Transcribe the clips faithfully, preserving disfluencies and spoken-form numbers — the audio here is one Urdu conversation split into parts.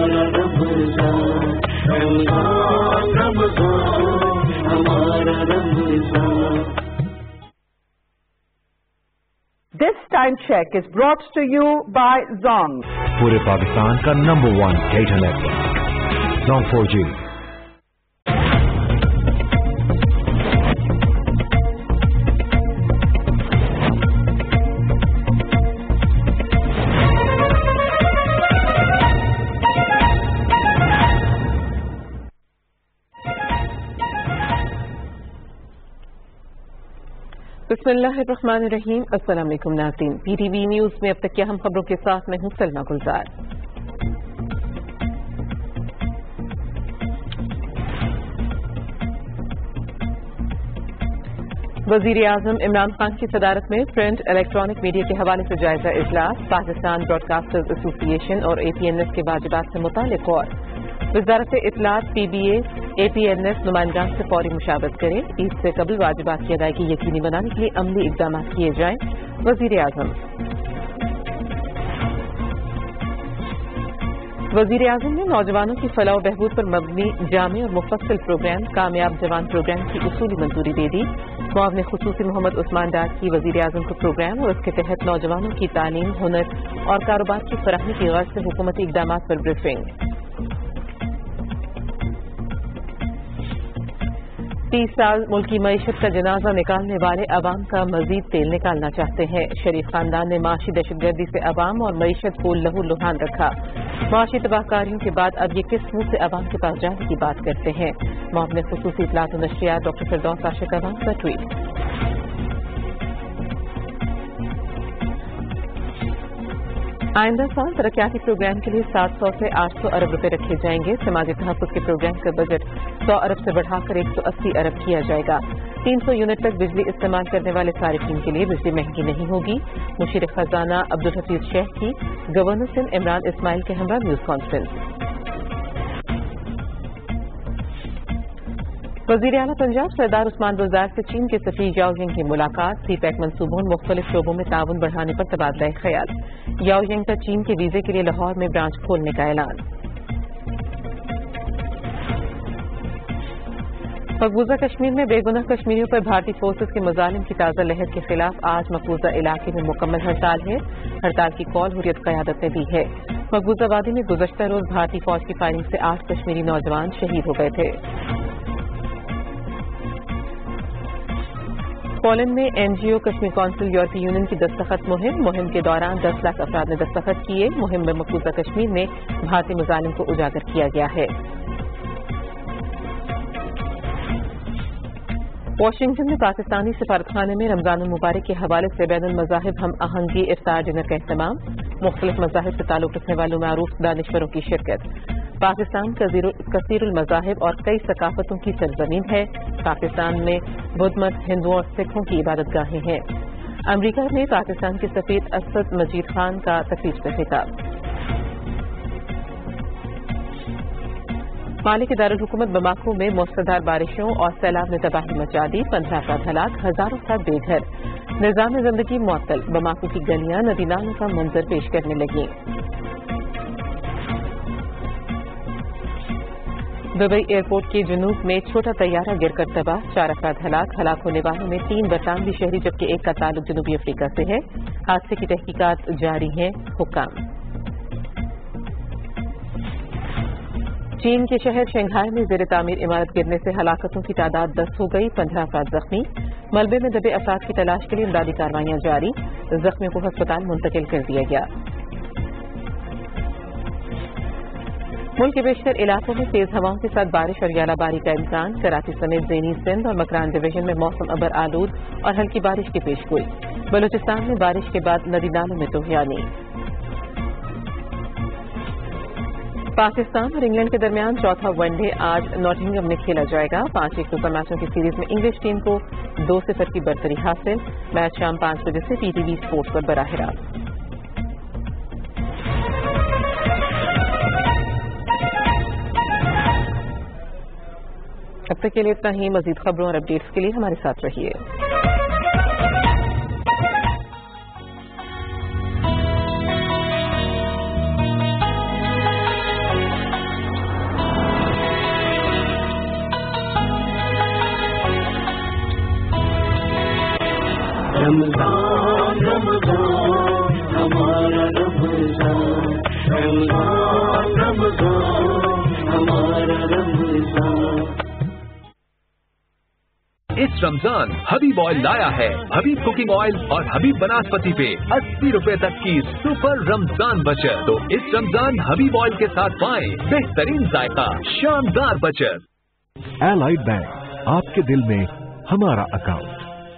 हमारा रमजान, रमजान रमजान हमारा Ramzan. This time check is brought to you by Zong. पूरे पाकिस्तान का number one data network Zong four G. बिस्मिल्लाहिर्रहमानिर्रहीम। अस्सलाम वालेकुम नाज़रीन, पीटीवी न्यूज में अब तक की अहम खबरों के साथ मैं हूं सलमा गुलजार। वजीर आजम इमरान खान की सदारत में प्रिंट इलेक्ट्रॉनिक मीडिया के हवाले से जायजा इजलास, पाकिस्तान ब्रॉडकास्टर्स एसोसिएशन और ए पी एन एस के वाजिबात से मुतालिक और वजारत इत्तलात P B A A P N S नुमाइंदान से फौरी मुशावरत करे, ईद से कबल वाजिबात की अदायगी यकीनी बनाने के लिए अमली इकदाम किए जाएं। वजीर आजम वजीर आजम ने नौजवानों की फलाह बहबूद पर मबनी जामे और मुफस्सिल प्रोग्राम कामयाब जवान प्रोग्राम की उसूली मंजूरी दे दी। मुआवने खुसूसी मोहम्मद उस्मान डार की वजीर आजम को प्रोग्राम और उसके तहत नौजवानों की तालीम, हुनर और कारोबार की फराहमी की गर्ज से हुकूमती इकदाम पर ब्रीफिंग। तीस साल मुल्की मईशत का जनाजा निकालने वाले अवाम का मजीद तेल निकालना चाहते हैं। शरीफ खानदान ने माशी दहशतगर्दी से अवाम और मईशत को लहू लुहान रखा। माशी तबाहकारियों के बाद अब ये किस मुंह से अवाम के पास जाने की बात करते हैं। मुआवने खुसूसी इत्तलात और नशरियात डॉक्टर फिरदौस आशिक अवाम का ट्वीट। आइंदा साल तरक्याती प्रोग्राम के लिए सात सौ से आठ सौ अरब रुपए रखे जाएंगे। समाजी तहफ़्फ़ुज़ के प्रोग्राम का बजट सौ अरब से बढ़ाकर एक सौ अस्सी अरब किया जाएगा। तीन सौ यूनिट तक बिजली इस्तेमाल करने वाले सारिफीन के लिए बिजली महंगी नहीं होगी। मुशीर खजाना अब्दुल हफीज शेख की गवर्नर सिंध इमरान इस्माइल के हमरा न्यूज कॉन्फ्रेंस। वज़ीर आला पंजाब सरदार उस्मान बुज़दार से चीन के सफीर याओ यिंग की मुलाकात, सी पैक मंसूबों और मुख्तलिफ शोबों में ताउन बढ़ाने पर तबादला ख्याल। याओ यिंग का चीन के वीजे के लिए लाहौर में ब्रांच खोलने का ऐलान। मकबूजा कश्मीर में बेगुनाह कश्मीरियों पर भारतीय फोर्सेज के मुजालिम की ताज़ा लहर के खिलाफ आज मकबूजा इलाके में मुकम्मल हड़ताल है। हड़ताल की कॉल हुर्रियत क़यादत ने दी है। मकबूजा वादी में गुज़श्ता रोज भारतीय फौज की फायरिंग से आठ कश्मीरी नौजवान शहीद हो गए थे। पोलैंड में एनजीओ कश्मीर कौंसिल यूरोपीय यूनियन की दस्तखत मुहिम मुहिम के दौरान दस लाख अफराद ने दस्तखत किए। मुहिम में मकबूजा कश्मीर में भारतीय मुजालिम को उजागर किया गया है। वाशिंगटन में पाकिस्तानी सफारतखाने में रमजान मुबारक के हवाले से बैनुल मज़ाहिब हम आहंगी इफ्तार डिनर का एहतमाम। मुख्तलिफ मज़ाहिब से ताल्लुक़ रखने वालों मारूफ दानिश्वरों की शिरकत। पाकिस्तान कसीरुल मज़ाहिब और कई सकाफतों की सरजमीन है। पाकिस्तान में बुद्ध मत, हिंदुओं और सिखों की इबादतगाहें हैं। अमरीका में पाकिस्तान के सफीर असद मजीद खान का तफरीज का खिताब। माली के दारुल हुकूमत बमाको में मूसलाधार बारिशों और सैलाब ने तबाही मचा दी। पंद्रह अफराद हलाक, हजारों अफराद बेघर। निजाम जिंदगी मुअत्तल। बमाको की गलियां नदी नालों का मंजर पेश करने लगी। दुबई एयरपोर्ट के जुनूब में छोटा तैयारा गिरकर तबाह, चार अफराद हलाक। हलाक होने वालों में तीन बरतानवी शहरी जबकि एक का ताल्लुक जनूबी अफ्रीका से है। हादसे की तहकीकात जारी है। हुक्म। चीन के शहर शंघाई में ज़ेर तामीर इमारत गिरने से हलाकतों की तादाद दस हो गई, पंद्रह अफराद जख्मी। मलबे में दबे अफराद की तलाश के लिए इमदादी कार्रवाइयां जारी। जख्मियों को अस्पताल मुंतकिल कर दिया गया। मुल्क के बेशतर इलाकों में तेज हवाओं के साथ बारिश और यालाबारी का इम्कान। कराची समेत ज़ेनी सिंध और मकरान डिवीजन में मौसम अबर आलूद और हल्की बारिश की पेशगोई। बलूचिस्तान में बारिश के बाद नदी नालों में तूफ़ानी। पाकिस्तान और इंग्लैंड के दरमियान चौथा वनडे आज नॉटिंघम में खेला जाएगा। पांच एक सुपर मैचों की सीरीज में इंग्लिश टीम को दो सिफर की बढ़तरी हासिल। मैच शाम पांच बजे से पीटीवी स्पोर्ट्स पर बराह रास्त। अब तक के लिए इतना ही। मजीद खबरों और अपडेट्स के लिए हमारे साथ रहिए। इस रमजान हबीब ऑयल लाया है हबीब कुकिंग ऑयल और हबीब बनास्पति पे अस्सी रुपए तक की सुपर रमजान बचत। तो इस रमजान हबीब ऑयल के साथ पाएं बेहतरीन जायका, शानदार बचत। एलाइड बैंक, आपके दिल में हमारा अकाउंट।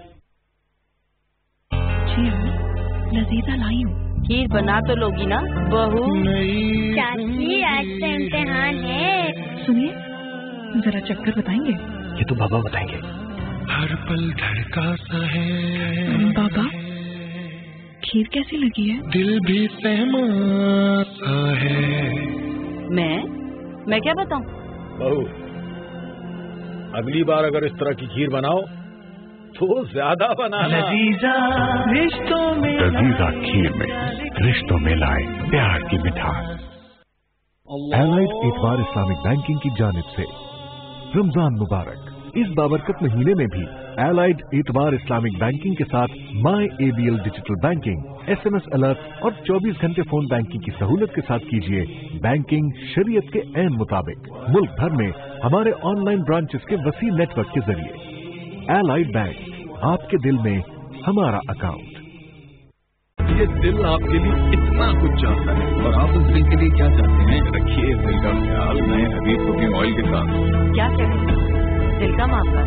लजीजा लाई हूँ। खीर बना तो लोगी ना बहू? चाची आज से इम्तिहान है। सुनिए, जरा चक्कर बताएंगे? ये तो बाबा बताएंगे। हर पल धड़का सा है। बाबा, खीर कैसी लगी है? दिल भी सहमा सा है। मैं मैं क्या बताऊं? बहू, अगली बार अगर इस तरह की खीर बनाओ तो ज्यादा बनाना। लजीजा रिश्तों में, लजीजा खीर में रिश्तों में लाए प्यार की मिठास। एलाइड एतवार इस्लामिक बैंकिंग की जानिब से रमजान मुबारक। इस बाबरकत महीने में भी एलाइड एतवार इस्लामिक बैंकिंग के साथ my ABL digital banking, SMS alert और चौबीस घंटे फोन बैंकिंग की सहूलत के साथ कीजिए बैंकिंग शरीयत के ऐन मुताबिक। मुल्क भर में हमारे ऑनलाइन ब्रांचेस के वसी नेटवर्क के जरिए। एलाइड बैंक, आपके दिल में हमारा अकाउंट। ये दिल आपके लिए इतना कुछ चाहता है और आप उस दिल के लिए क्या चाहते हैं? रखिए इस दिल का ख्याल नए हबीब कुकिंग ऑयल के साथ। क्या करें? दिल का मामला।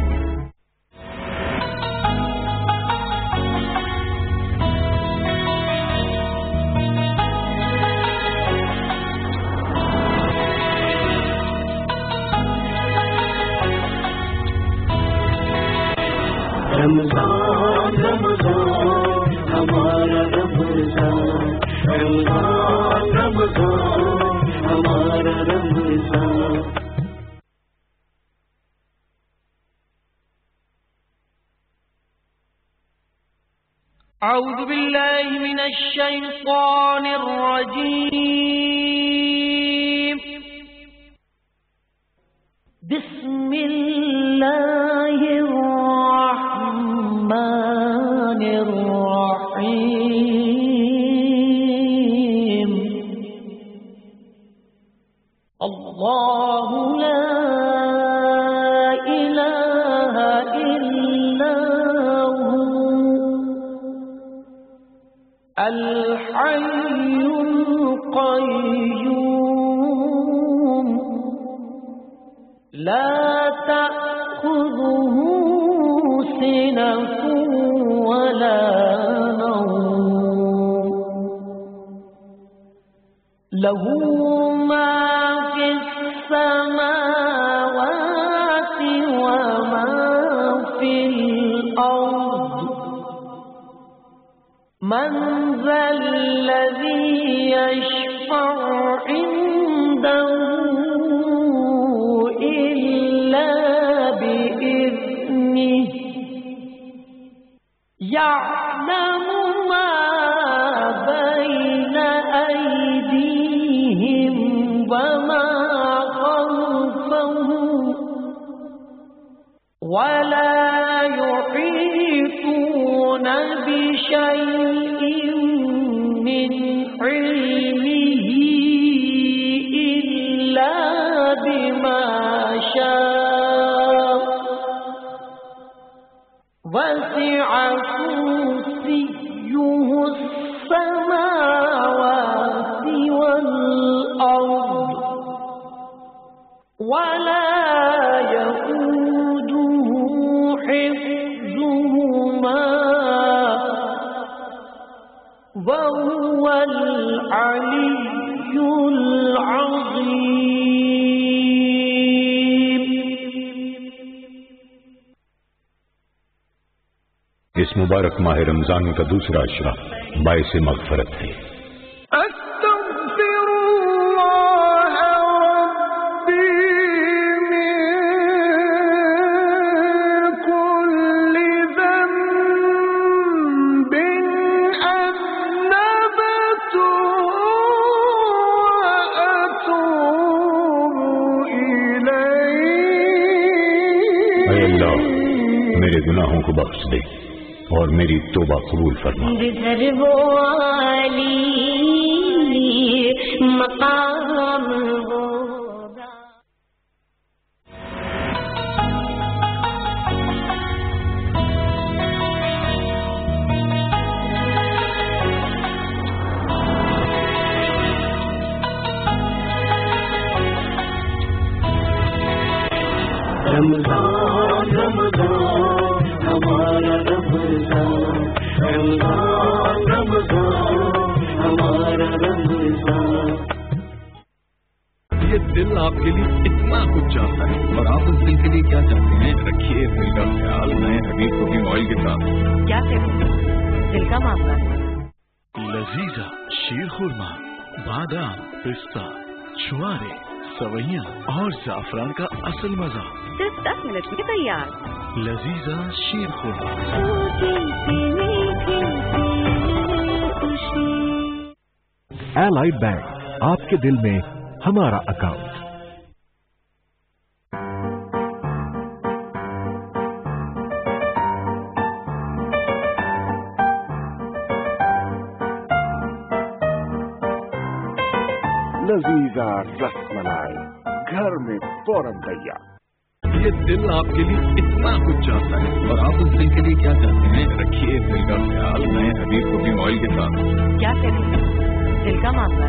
रमजान रमजान हमारा रमजान, रमजान रमजान हमारा रमजान। अऊज़ु बिल्लाहि मिनश शैतानिर रजीम। बिस्मिल्लाहिर रहमानिर रहीम। अल्लाहु ला इलाहा इल्ला हु अल हय्युल क़य्यूम ला तअख़ुज़ुहु सिनतुन वला नौम लहू मा फिस समावाति व मा फिल अर्द मन ज़ल्लज़ी यशफ़अु इंदहु इल्ला बिइज़्निहि यअलमु मा बैन अयदीहिम व मा खल्फहुम वला युहीतून बिशैइन मिन इल्मिही इल्ला बिमा शाअ वसिअ कुर्सियुहु अस्समावाति वल अर्द वला यऊदुहु हिफ्ज़ुहुमा वहुवल अलिय्युल अज़ीम। इस मुबारक माह रमजान का दूसरा अशरा बाइस मग़फ़िरत है। मेरे गुनाहों को बख्श दे और मेरी तौबा कबूल फरमा। मकाम رمضان رمضان ہمارا رمضان، رمضان رمضان ہمارا رمضان. یہ دل آپ کے لیے اتنا کچھ چاہتا ہے اور آپ اس دل کے لیے کیا چاہتے ہیں؟ رکھیے دل کا خیال نئے حبیب کوکنگ آئل کے ساتھ. کیا کریں؟ دل کا معاملہ. لذیذہ شیر خورما، بادام، پستہ، چھوارے، سوئیاں اور زعفران کا اصل مزہ صرف دس منٹ میں تیار. لذیذہ شیر خورما. ایلائڈ بینک، آپ کے دل میں ہمارا اکاؤنٹ. لذیذہ رس ملائی گھر میں فوراً تیار. یہ دل آپ کے لیے اتنا کچھ چاہتا ہے اور آپ اس دل کے لیے کیا چاہتے ہیں؟ رکھیے دل کا خیال نئے حبیب کوکنگ آئل کے ساتھ. کیا کریں؟ دل کا معاملہ.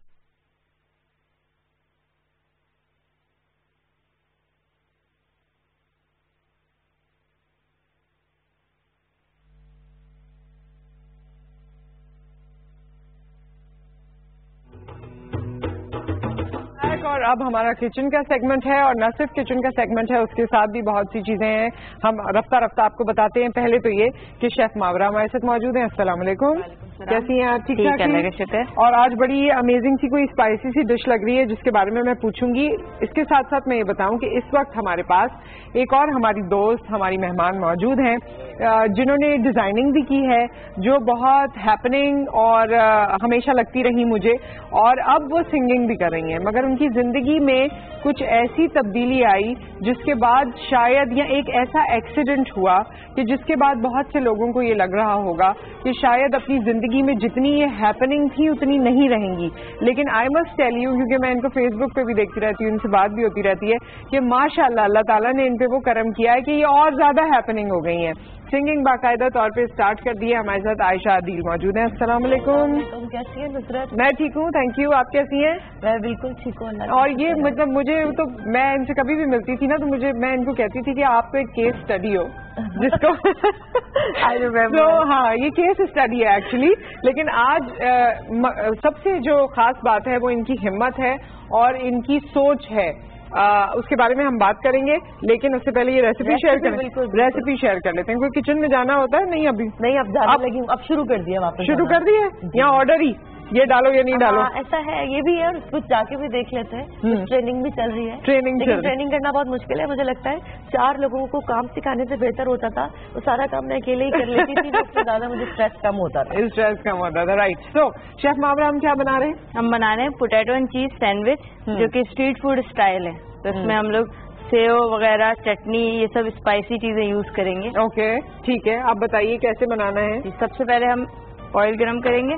اور اب ہمارا کچن کا سیگمنٹ ہے، اور نہ صرف کچن کا سیگمنٹ ہے، اس کے ساتھ بھی بہت سی چیزیں ہیں. ہم رفتہ رفتہ آپ کو بتاتے ہیں. پہلے تو یہ کہ شیف ماورا ہمارے ساتھ موجود ہیں. السلام علیکم. کیسی ہیں آپ؟ ٹھیک ٹھاک. اور آج بڑی امیزنگ سی کوئی اسپائسی سی ڈش لگ رہی ہے جس کے بارے میں میں پوچھوں گی. اس کے ساتھ ساتھ میں یہ بتاؤں کہ اس وقت ہمارے پاس ایک اور ہماری دوست، ہماری مہمان موجود ہیں جنہوں نے ڈیزائننگ بھی کی ہے، جو بہت ہیپننگ اور ہمیشہ لگتی رہی مجھے، اور اب وہ سنگنگ بھی کر رہی ہیں. مگر ان کی زندگی میں کچھ ایسی تبدیلی آئی جس کے بعد شاید، یا ایک ایسا ایکسیڈنٹ ہوا کہ جس کے بعد بہت سے لوگوں کو یہ لگ رہا ہوگا کہ شاید اپنی زندگی میں جتنی یہ ہیپننگ تھی اتنی نہیں رہیں گی. لیکن آئی مسٹ ٹیل یو، کیونکہ میں ان کو فیس بک پہ بھی دیکھتی رہتی ہوں، ان سے بات بھی ہوتی رہتی ہے، کہ ماشاء اللہ اللہ تعالیٰ نے ان پہ وہ کرم کیا ہے کہ یہ اور زیادہ ہیپننگ ہو گئی ہیں. سنگنگ باقاعدہ طور پہ اسٹارٹ کر دی ہے. ہمارے ساتھ عائشہ عادل موجود ہیں. السلام علیکم. کیسی ہیں نصرت؟ میں ٹھیک ہوں، تھینک یو. آپ کیسی ہیں؟ میں بالکل ٹھیک ہوں. اور یہ مطلب مجھے تو، میں ان سے کبھی بھی ملتی تھی نا تو مجھے، میں ان کو کہتی تھی کہ آپ کو ایک کیس اسٹڈی ہو جس کو تو ہاں یہ کیس اسٹڈی ہے ایکچولی. لیکن آج سب سے جو خاص بات ہے وہ ان کی ہمت ہے اور ان کی سوچ ہے. اس کے بارے میں ہم بات کریں گے، لیکن اس سے پہلے یہ ریسیپی شیئر کریں. ریسیپی شیئر کر لیتے ہیں. کوئی کچن میں جانا ہوتا ہے؟ نہیں ابھی نہیں، اب جانے لگی ہوں. اب شروع کر دیا واپس. شروع کر دی ہے یا آرڈر ہی یہ ڈالو یا نہیں ڈالو؟ ایسا ہے، یہ بھی ہے. اور کچھ جا کے بھی دیکھ لیتے ہیں. ٹریننگ بھی چل رہی ہے. ٹریننگ ٹریننگ کرنا بہت مشکل ہے. مجھے لگتا ہے چار لوگوں کو کام سکھانے سے بہتر ہوتا تھا. وہ سارا کام میں اکیلے ہی کر لیتی تھی، اس سے زیادہ مجھے اسٹریس کم ہوتا تھا. اسٹریس کم ہوتا تھا. رائٹ. سو شیف ماورا، ہم کیا بنا رہے ہیں؟ ہم بنا رہے ہیں پوٹیٹو اینڈ چیز سینڈوچ، جو کہ اسٹریٹ فوڈ اسٹائل ہے. تو اس میں ہم لوگ سیو وغیرہ، چٹنی، یہ سب اسپائسی چیزیں یوز کریں گے. اوکے ٹھیک ہے. آپ بتائیے کیسے بنانا ہے؟ سب سے پہلے ہم آئل گرم کریں گے.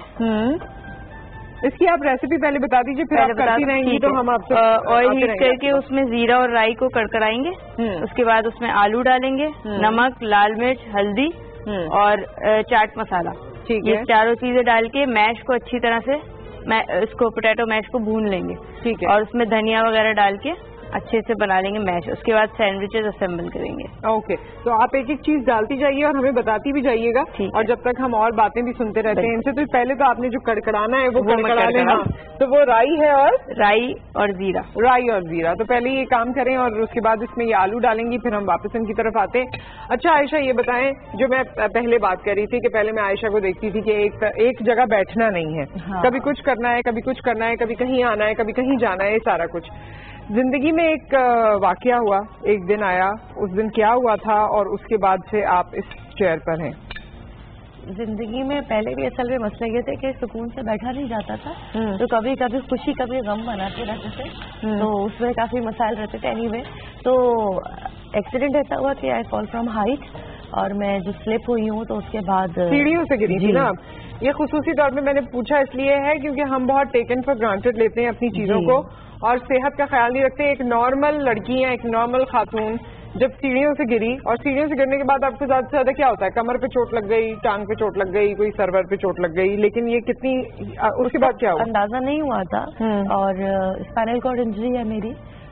اس کی آپ ریسیپی پہلے بتا دیجیے، پھر آپ کرتی رہیں گی تو ہم آپ سے آئل ہیٹ کر کے اس میں زیرہ اور رائی کو کڑکڑائیں گے. اس کے بعد اس میں آلو ڈالیں گے، نمک، لال مرچ، ہلدی اور چاٹ مسالہ. یہ چاروں چیزیں ڈال کے میش کو اچھی طرح سے، اس کو پوٹیٹو میش کو بھون لیں گے. ٹھیک ہے. اور اس میں دھنیا وغیرہ ڈال کے اچھے سے بنا لیں گے میش. اس کے بعد سینڈوچز اسمبل کریں گے. اوکے. تو آپ ایک ایک چیز ڈالتی جائیے اور ہمیں بتاتی بھی جائیے گا، اور جب تک ہم اور باتیں بھی سنتے رہتے ہیں ان سے. تو پہلے تو آپ نے جو کڑکڑانا ہے وہ کڑکڑا لینا. تو وہ رائی ہے اور رائی اور زیرہ. رائی اور زیرہ. تو پہلے یہ کام کریں اور اس کے بعد اس میں یہ آلو ڈالیں گی، پھر ہم واپس ان کی طرف آتے ہیں. اچھا عائشہ یہ بتائیں، جو میں پہلے بات کر رہی تھی کہ پہلے میں عائشہ کو دیکھتی تھی کہ ایک ایک جگہ بیٹھنا نہیں ہے، کبھی کچھ کرنا ہے، کبھی کچھ کرنا ہے، کبھی کہیں آنا ہے، کبھی کہیں جانا ہے، یہ سارا کچھ. زندگی میں ایک واقعہ ہوا، ایک دن آیا، اس دن کیا ہوا تھا اور اس کے بعد سے آپ اس چیئر پر ہیں؟ زندگی میں پہلے بھی اصل میں مسئلہ یہ تھے کہ سکون سے بیٹھا نہیں جاتا تھا. تو کبھی کبھی خوشی کبھی غم بناتے رہتے تھے. تو اس میں کافی مسائل رہتے تھے. اینی وے تو ایکسیڈنٹ ایسا ہوا کہ آئی فال فرام ہائٹ، اور میں جو سلپ ہوئی ہوں تو اس کے بعد سیڑھیوں سے گری تھی نا. یہ خصوصی طور پہ میں نے پوچھا اس لیے ہے کیونکہ ہم بہت ٹیکن فار گرانٹیڈ لیتے ہیں اپنی چیزوں کو اور صحت کا خیال نہیں رکھتے. ایک نارمل لڑکی ہے، ایک نارمل خاتون جب سیڑھیوں سے گری، اور سیڑھیوں سے گرنے کے بعد آپ کو زیادہ سے زیادہ کیا ہوتا ہے؟ کمر پہ چوٹ لگ گئی، ٹانگ پہ چوٹ لگ گئی، کوئی سرور پہ چوٹ لگ گئی. لیکن یہ کتنی، اس کے بعد کیا ہوا؟ اندازہ نہیں ہوا تھا. اور اسپائنل کارڈ انجری ہے میری،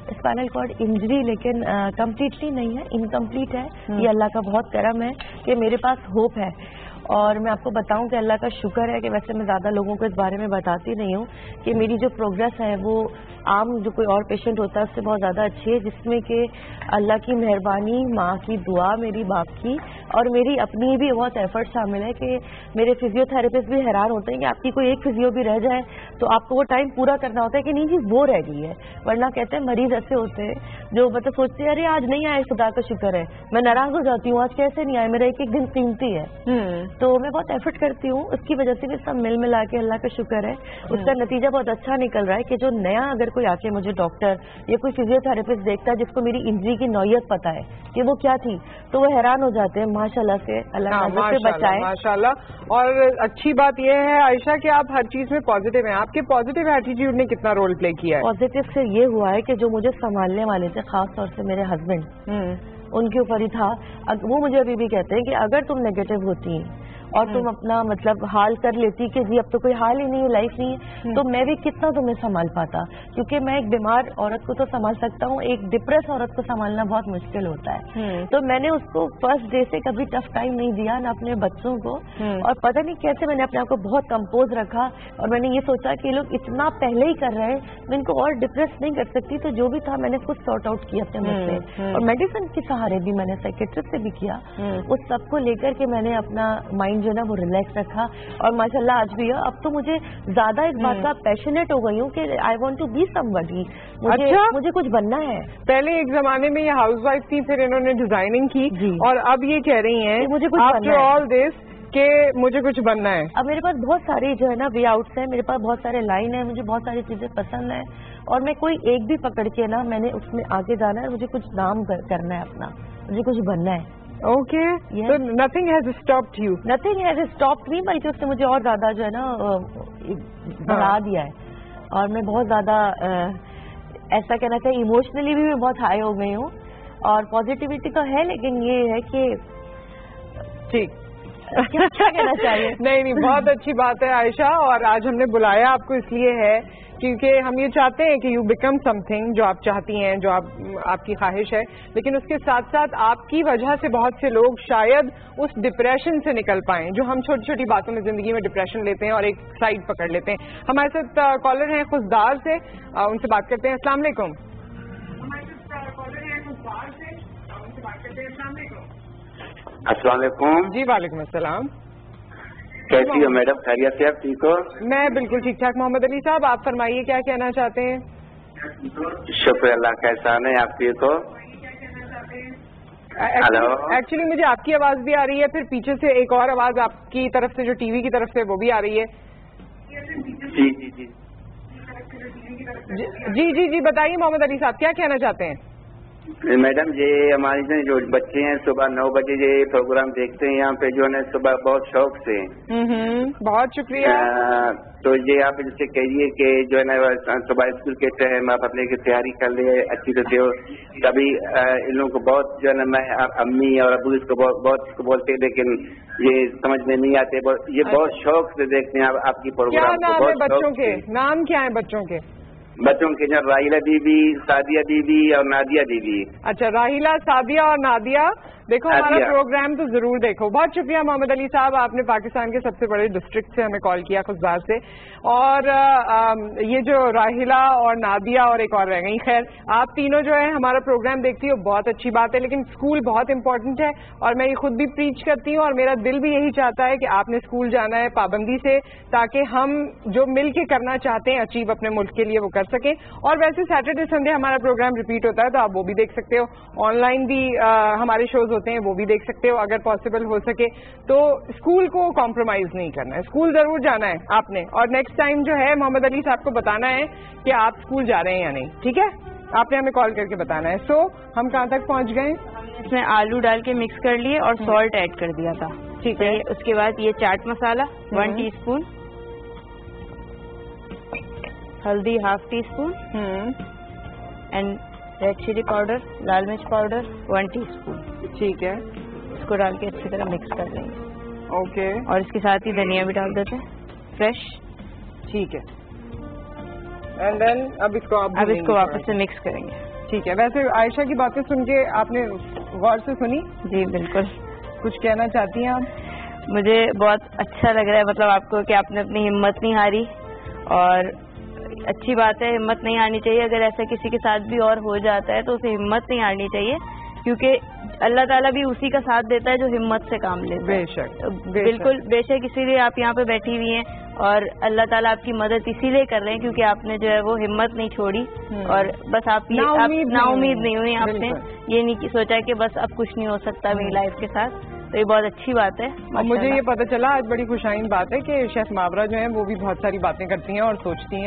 स्पाइनल कॉर्ड इंजरी, लेकिन कम्प्लीटली नहीं है, इनकम्प्लीट है। ये अल्लाह का बहुत करम है कि मेरे पास होप है। और मैं आपको बताऊं कि अल्लाह का शुक्र है कि वैसे मैं ज़्यादा लोगों को इस बारे में बताती नहीं हूँ कि मेरी जो प्रोग्रेस है वो आम जो कोई और पेशेंट होता है उससे बहुत ज़्यादा अच्छी है, जिसमें कि अल्लाह की मेहरबानी, माँ की दुआ, मेरी बाप की और मेरी अपनी भी बहुत एफर्ट शामिल है कि मेरे फिजियोथेरेपिस्ट भी हैरान होते हैं कि आपकी कोई एक फिजियो भी रह जाए तो आपको वो टाइम पूरा करना होता है कि नहीं जी वो रह गई है। वरना कहते हैं मरीज ऐसे होते हैं जो मतलब सोचते हैं अरे आज नहीं आए, खुदा का शुक्र है, मैं नाराज हो जाती हूँ आज कैसे नहीं आए, मेरा एक एक दिन कीमती है। तो मैं बहुत एफर्ट करती हूँ, उसकी वजह से भी सब मिल मिला के अल्लाह का शुक्र है, उसका नतीजा बहुत अच्छा निकल रहा है कि जो नया अगर कोई आके मुझे डॉक्टर या कोई फिजियोथेरेपिस्ट देखता है जिसको मेरी इंजरी की नौयत पता है कि वो क्या थी, तो वो हैरान हो जाते हैं। माशाल्लाह से अल्लाह से बचाए। माशाल्लाह। और अच्छी बात यह है आयशा कि आप हर चीज में पॉजिटिव हैं, आपके पॉजिटिव एटीट्यूड ने कितना रोल प्ले किया है? पॉजिटिव से ये हुआ है कि जो मुझे संभालने वाले थे, खास तौर से मेरे हस्बैंड, उनके ऊपर ही था। वो मुझे अभी भी कहते हैं कि अगर तुम नेगेटिव होती और तुम अपना मतलब हाल कर लेती कि जी अब तो कोई हाल ही नहीं है, लाइफ नहीं है, तो मैं भी कितना तुम्हें संभाल पाता, क्योंकि मैं एक बीमार औरत को तो संभाल सकता हूँ, एक डिप्रेस औरत को संभालना बहुत मुश्किल होता है। तो मैंने उसको फर्स्ट डे से कभी टफ टाइम नहीं दिया, ना अपने बच्चों को, और पता नहीं कैसे मैंने अपने आप को बहुत कंपोज रखा और मैंने ये सोचा कि लोग इतना पहले ही कर रहे हैं, मैं इनको और डिप्रेस नहीं कर सकती, तो जो भी था मैंने खुद सॉर्ट आउट किया अपने मुझसे, और मेडिसिन के सहारे भी मैंने साइकेट्रिस्ट से भी किया, उस सबको लेकर के मैंने अपना माइंड जो ना वो रिलैक्स रखा। और माशाल्लाह आज भी है। अब तो मुझे ज्यादा इस बात का पैशनेट हो गई हूँ कि I want to be somebody, मुझे अच्छा? मुझे कुछ बनना है। पहले एक जमाने में ये हाउसवाइफ थी, फिर इन्होंने डिजाइनिंग की और अब ये कह रही हैं मुझे कुछ आफ्टर ऑल दिस कि मुझे कुछ बनना है। अब मेरे पास बहुत सारी जो है ना वे आउट्स हैं, मेरे पास बहुत सारे लाइन है, मुझे बहुत सारी चीजें पसंद है और मैं कोई एक भी पकड़ के ना मैंने उसमें आगे जाना है, मुझे कुछ नाम करना है अपना, मुझे कुछ बनना है। Okay, so nothing has stopped you. Nothing has stopped me, बल्कि उसने मुझे और ज्यादा जो है ना बढ़ा दिया है और मैं बहुत ज्यादा ऐसा कहना चाहिए इमोशनली भी मैं बहुत हाई हो गई हूँ। और पॉजिटिविटी तो है, लेकिन ये है कि ठीक क्या कहना चाहिए। नहीं नहीं, बहुत अच्छी बात है आयशा, और आज हमने बुलाया आपको इसलिए है क्योंकि हम ये चाहते हैं कि यू बिकम समथिंग जो आप चाहती हैं, जो आप आपकी ख्वाहिश है, लेकिन उसके साथ साथ आपकी वजह से बहुत से लोग शायद उस डिप्रेशन से निकल पाएं जो हम छोटी छोटी बातों में जिंदगी में डिप्रेशन लेते हैं और एक साइड पकड़ लेते हैं। हमारे साथ कॉलर हैं खुशदार से, उनसे बात करते हैं। अस्सलाम वालेकुम। अस्सलाम वालेकुम। जी वालेकुम अस्सलाम। कैसी हो मैडम, खैरियत से? आप ठीक हो? मैं बिल्कुल ठीक ठाक। मोहम्मद अली साहब, आप फरमाइए क्या कहना चाहते हैं? शुक्र अल्लाह का एहसान है, आप ठीक हो? हेलो। एक्चुअली मुझे आपकी आवाज भी आ रही है, फिर पीछे से एक और आवाज आपकी तरफ से जो टीवी की तरफ से वो भी आ रही है। जी जी जी जी जी जी बताइए मोहम्मद अली साहब, क्या कहना चाहते हैं? मैडम, ये हमारे जो बच्चे हैं सुबह नौ बजे ये प्रोग्राम देखते हैं यहाँ पे जो है सुबह बहुत शौक से। बहुत शुक्रिया। आ, तो ये आप इनसे कहिए कि जो है ना सुबह स्कूल के टाइम आप अपने की तैयारी कर ले अच्छी तरह से। कभी इन लोगों को बहुत जो है ना मैं अम्मी और अबू इसको बहुत बहुत इसको बोलते हैं, लेकिन ये समझ में नहीं आते। ये बहुत शौक से देखते हैं आप, आपकी प्रोग्राम को। क्या नाम है बच्चों के? नाम क्या है बच्चों के? बच्चों के जो राहिला दीदी, सादिया दीदी और नादिया दीदी। अच्छा, राहिला, सादिया और नादिया। देखो हमारा प्रोग्राम तो जरूर देखो। बहुत शुक्रिया मोहम्मद अली साहब, आपने पाकिस्तान के सबसे बड़े डिस्ट्रिक्ट से हमें कॉल किया, खुशबार से। और आ, ये जो राहिला और नादिया और एक और रह गई, खैर आप तीनों जो है हमारा प्रोग्राम देखती हो, बहुत अच्छी बात है, लेकिन स्कूल बहुत इंपॉर्टेंट है और मैं ये खुद भी प्रीच करती हूँ और मेरा दिल भी यही चाहता है कि आपने स्कूल जाना है पाबंदी से, ताकि हम जो मिल के करना चाहते हैं अचीव अपने मुल्क के लिए वो कर सकें। और वैसे सैटरडे संडे हमारा प्रोग्राम रिपीट होता है, तो आप वो भी देख सकते हो। ऑनलाइन भी आ, हमारे शोज होते हैं, वो भी देख सकते हो अगर पॉसिबल हो सके तो। स्कूल को कॉम्प्रोमाइज नहीं करना है, स्कूल जरूर जाना है आपने। और नेक्स्ट टाइम जो है मोहम्मद अली साहब को बताना है कि आप स्कूल जा रहे हैं या नहीं, ठीक है? आपने हमें कॉल करके बताना है। सो हम कहाँ तक पहुँच गए? इसमें आलू डाल के मिक्स कर लिए और सॉल्ट ऐड कर दिया था, ठीक है। उसके बाद ये chaat masala one teaspoon, हल्दी half teaspoon and red chilli powder, लाल मिर्च पाउडर वन टी स्पून, ठीक है। इसको डाल के अच्छी तरह मिक्स कर लेंगे। ओके। और इसके साथ ही धनिया भी डाल देते हैं फ्रेश, ठीक है। एंड देन अब इसको अब इसको वापस से मिक्स करेंगे। ٹھیک ہے. ویسے عائشہ کی باتیں سن کے آپ نے غور سے سنی؟ جی بالکل. کچھ کہنا چاہتی ہیں آپ؟ مجھے بہت اچھا لگ رہا ہے مطلب آپ کو کہ آپ نے اپنی ہمت نہیں ہاری, اور اچھی بات ہے, ہمت نہیں ہارنی چاہیے. اگر ایسا کسی کے ساتھ بھی اور ہو جاتا ہے تو اسے ہمت نہیں ہارنی چاہیے, کیونکہ اللہ تعالیٰ بھی اسی کا ساتھ دیتا ہے جو ہمت سے کام لیتا ہے. بے شک بالکل بے شک. اسی لیے آپ یہاں پہ بیٹھی ہوئی ہیں, اور اللہ تعالیٰ آپ کی مدد اسی لیے کر رہے ہیں کیونکہ آپ نے جو ہے وہ ہمت نہیں چھوڑی, اور بس آپ نا امید نہیں ہوئی. آپ نے یہ نہیں سوچا کہ بس اب کچھ نہیں ہو سکتا میری لائف کے ساتھ, تو یہ بہت اچھی بات ہے. اور مجھے یہ پتہ چلا آج بڑی خوشائن بات ہے کہ شیف ماورا جو ہیں وہ بھی بہت ساری باتیں کرتی ہیں اور سوچتی ہیں,